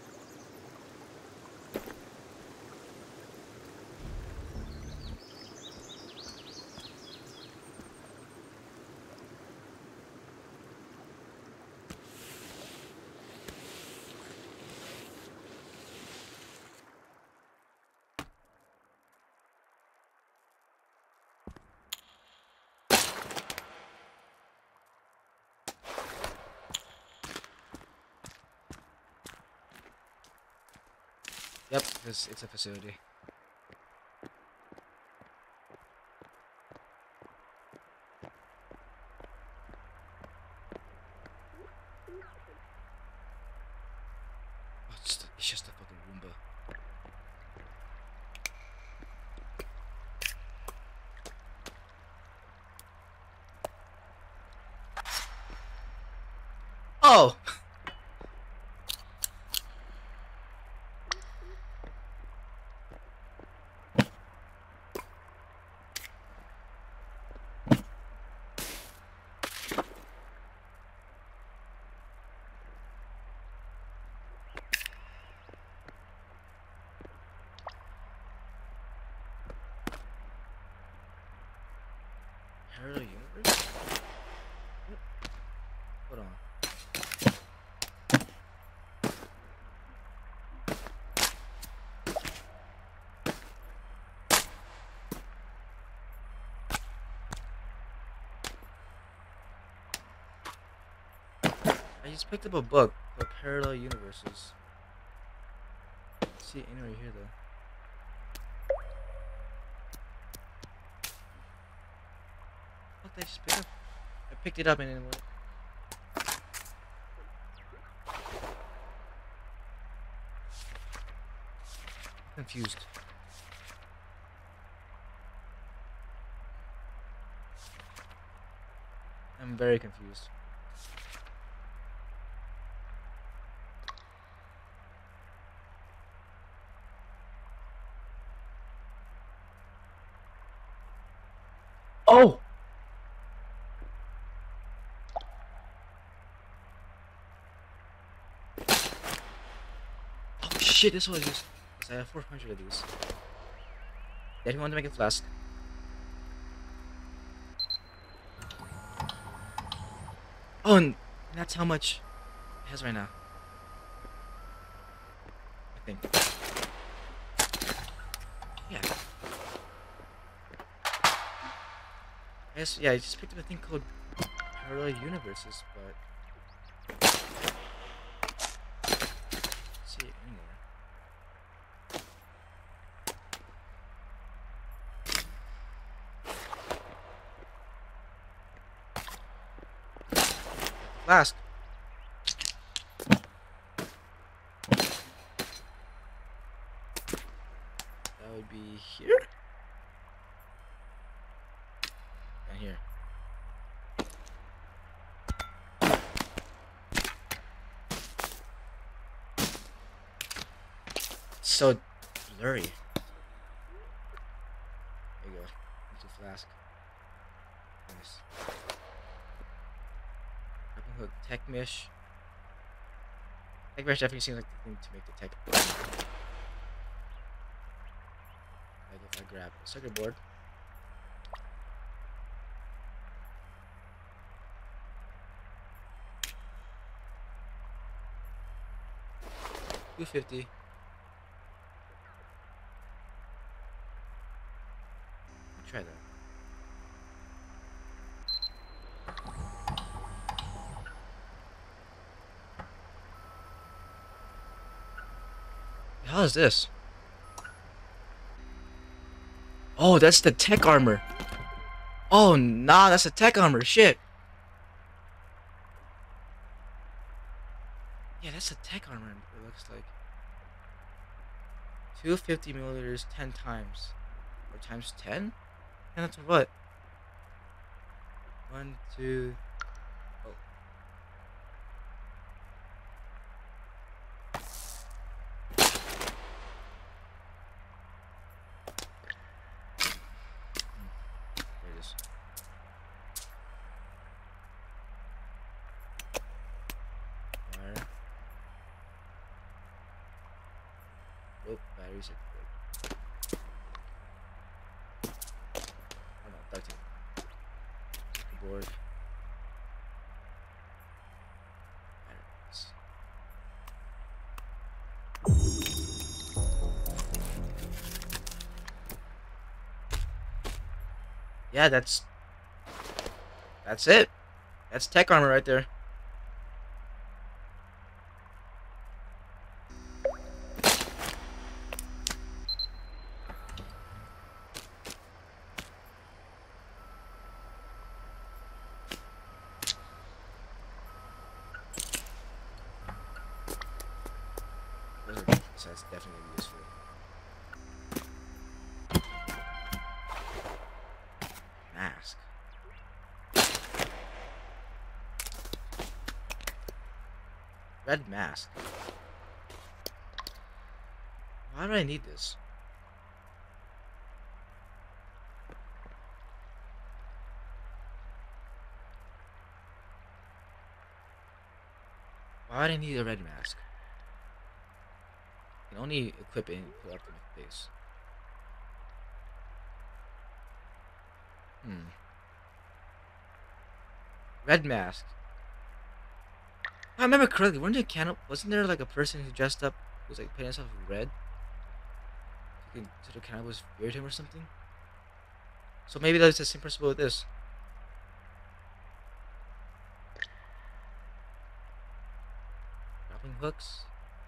Yep, it's a facility. Oh, it's just a fucking Roomba. Oh! Parallel universe? Hold on. I just picked up a book called Parallel Universes. Let's see it anywhere here though. What did I just pick up? I picked it up and then what? I'm confused. I'm very confused. Oh! Oh shit, this was just... I have 400 of these. Then you want to make a flask. Oh, and that's how much it has right now. I think. Yeah. I guess, yeah, I just picked up a thing called Parallel Universes, but... see it in there. Flask. That would be here? And here. It's so blurry. There you go. It's a flask. Nice. Hook, tech mesh. Tech mesh definitely seems like the thing to make the tech. I grab a circuit board. $250. Try that. How is this? Oh, that's the tech armor. Oh, nah, that's the tech armor. Shit. Yeah, that's the tech armor. It looks like 250 milliliters 10 times, or times 10. And that's what? 1, 2. Oh. There it is. Wire. Oh, batteries are good. Oh no, duct tape. Board. Batteries. Yeah, that's it. That's tech armor right there. So that's definitely useful. Mask. Red mask. Why do I need this? Why do I need a red mask? I can only equip it and put it up to my face. Red mask. If I remember correctly, wasn't there like a person who dressed up, who was like painting himself red? So the cannibals feared him or something? So maybe that's the same principle with this. Grappling hooks.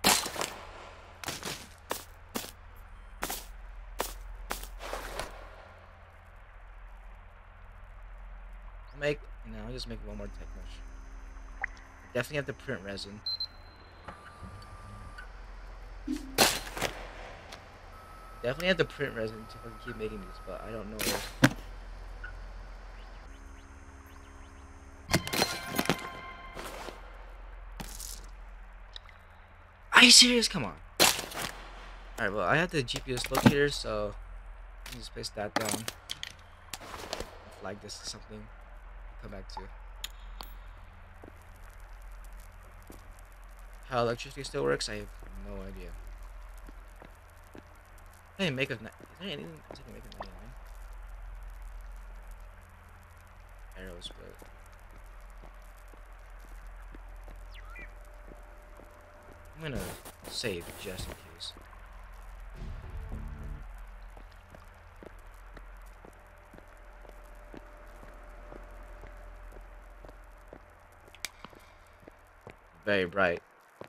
I'll just make one more tech mesh. Definitely have to print resin. Definitely have to print resin to fucking keep making these, but I don't know where. Are you serious? Come on. Alright, well, I have the GPS locator, so I can just place that down. Flag this to something. Come back to. How electricity still works, I have no idea. I didn't make a. Is there anything I can make a 99? Arrows, but. I'm gonna save just in case. Very bright.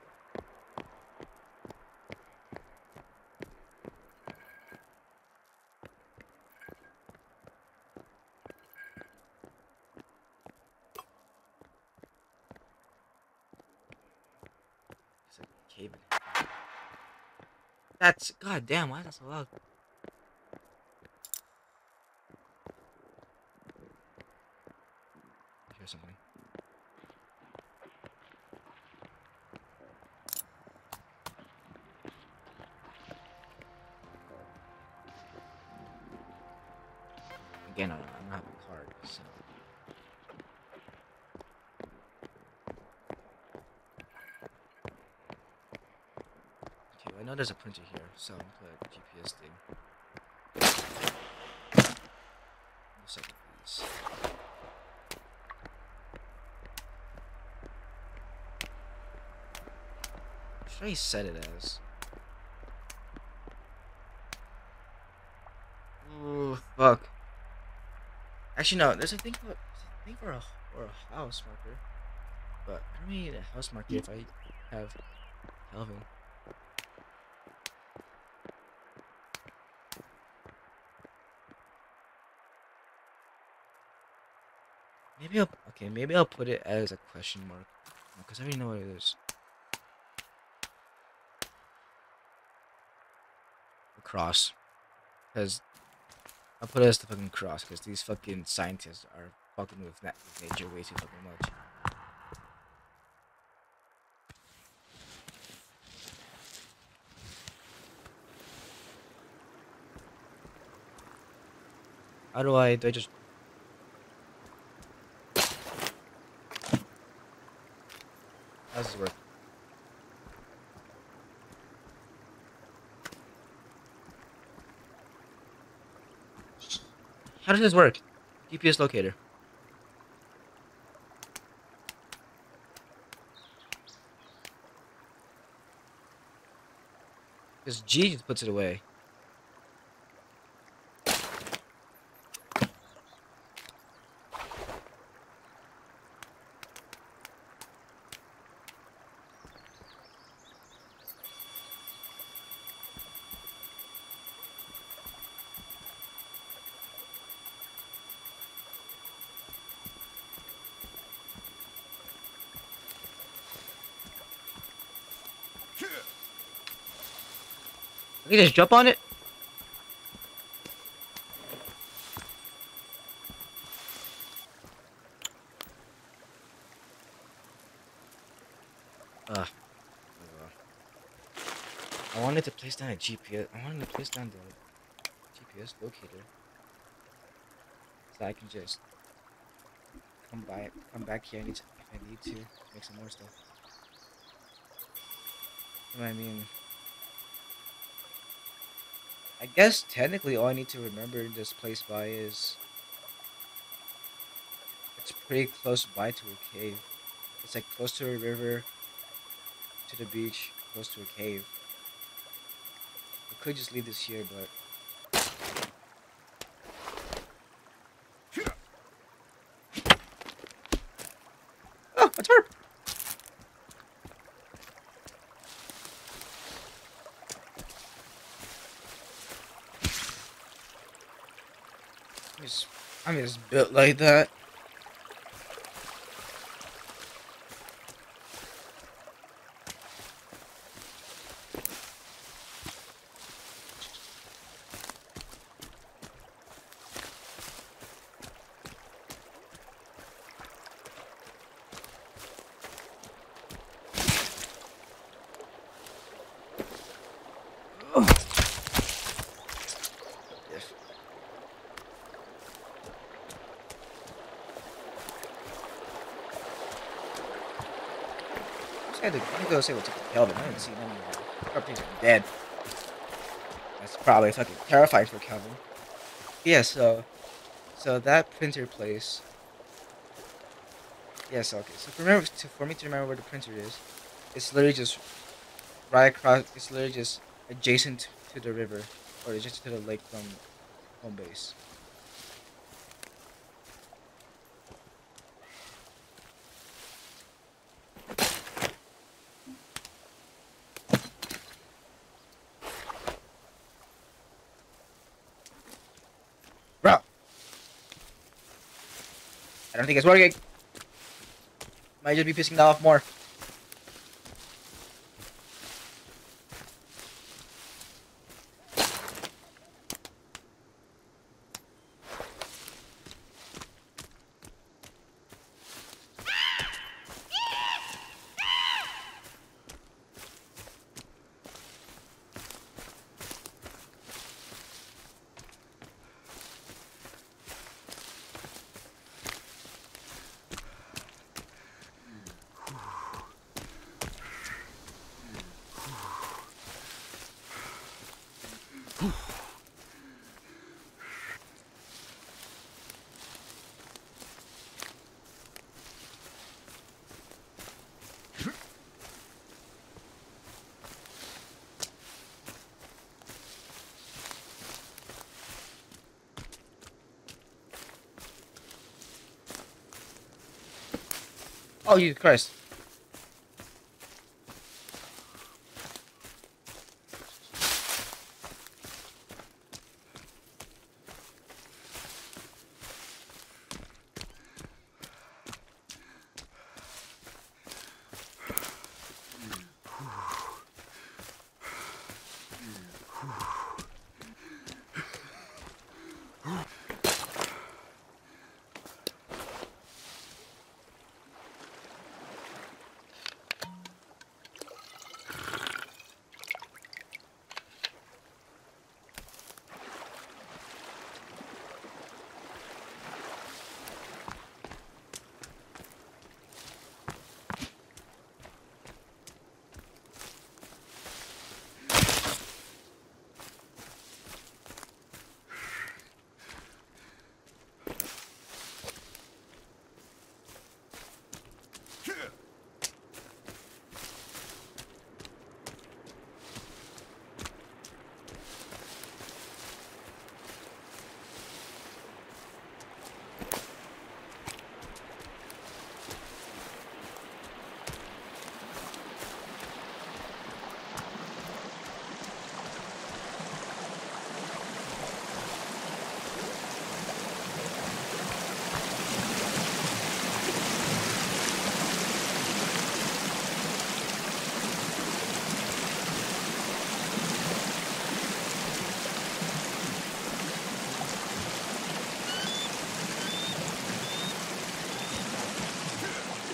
It's like a cave. That's goddamn. Why is that so loud? I hear something. Again, I don't have a card, so. Okay, well, I know there's a printer here, so I'm gonna put a GPS thing. A second, please. What should I set it as? Ooh, fuck. Actually, no. There's a thing for a house marker, but I don't need a house marker if I have Kelvin. Maybe I'll put it as a question mark, because I already know what it is. A cross, because I'll put it as the fucking cross, because these fucking scientists are fucking with nature way too fucking much. Do I just... How does this work? How does this work? GPS locator. Because G just puts it away. I can just jump on it? Ugh. wanted to place down a GPS. I wanted to place down the GPS locator so I can just come back here if I need to make some more stuff. You know what I mean? I guess technically all I need to remember this place by is it's pretty close by to a cave. It's like close to a river, to the beach, close to a cave. I could just leave this here, but oh, a tarp! I'm just built like that. I had to go say what's up with Kelvin. I didn't see none of the properties are dead. That's probably fucking terrifying for Kelvin. Yeah, so that printer place. Yes, okay. So for me to remember where the printer is, it's literally just right across. It's literally just adjacent to the river, or adjacent to the lake from home base. Bro, I don't think it's working. Might just be pissing that off more. Oh, you Christ.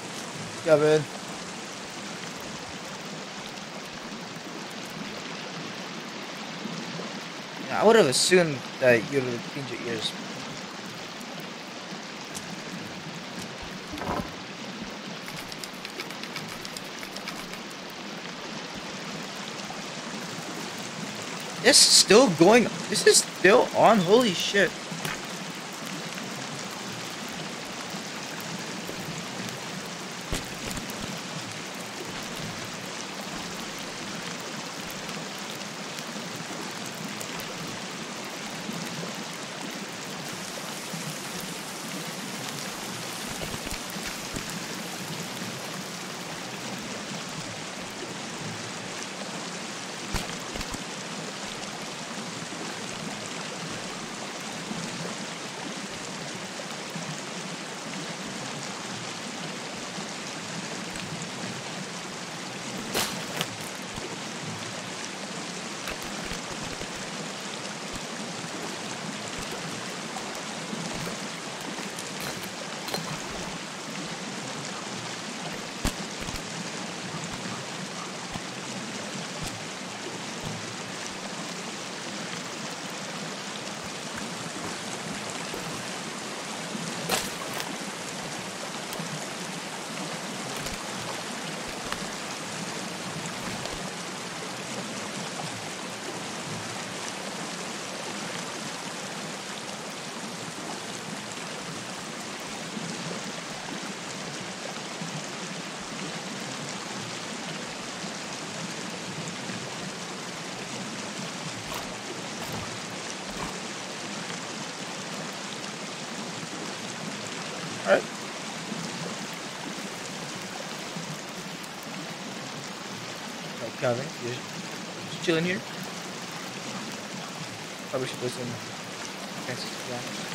Kevin. I would have assumed that you'd have cleaned your ears. This is still going. This is still on. Holy shit. Alright. Like Calvin, you're just chilling here. Probably should listen to Francis Blanche.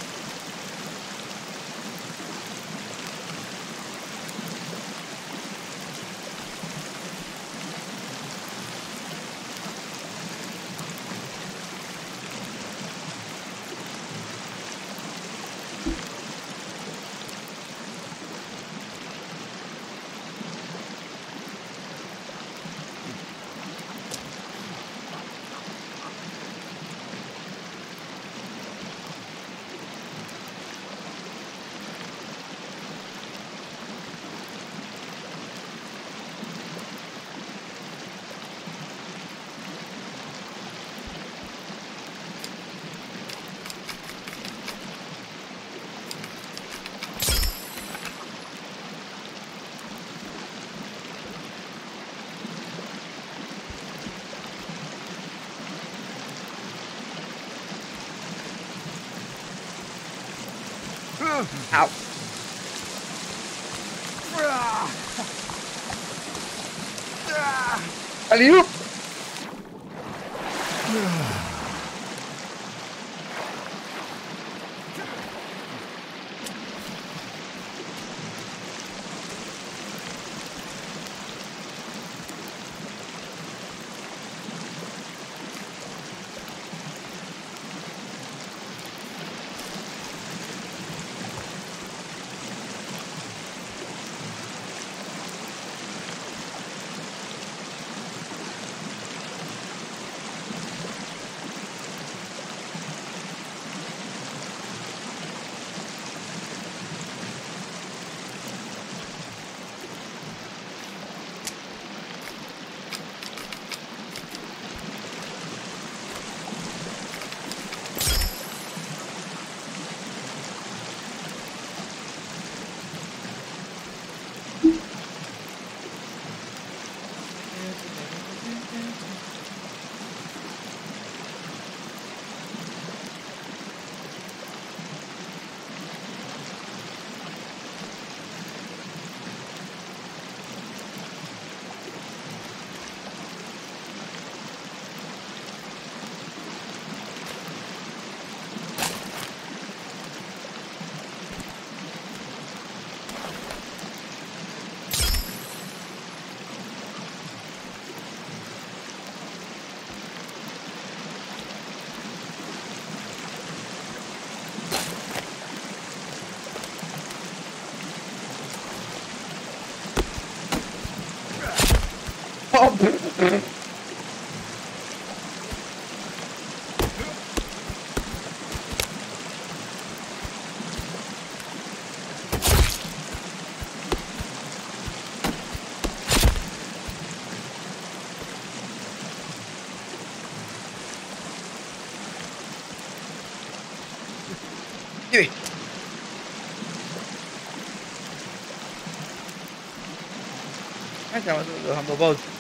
Ow. Alley-oop! Dude. I got a little humble boat.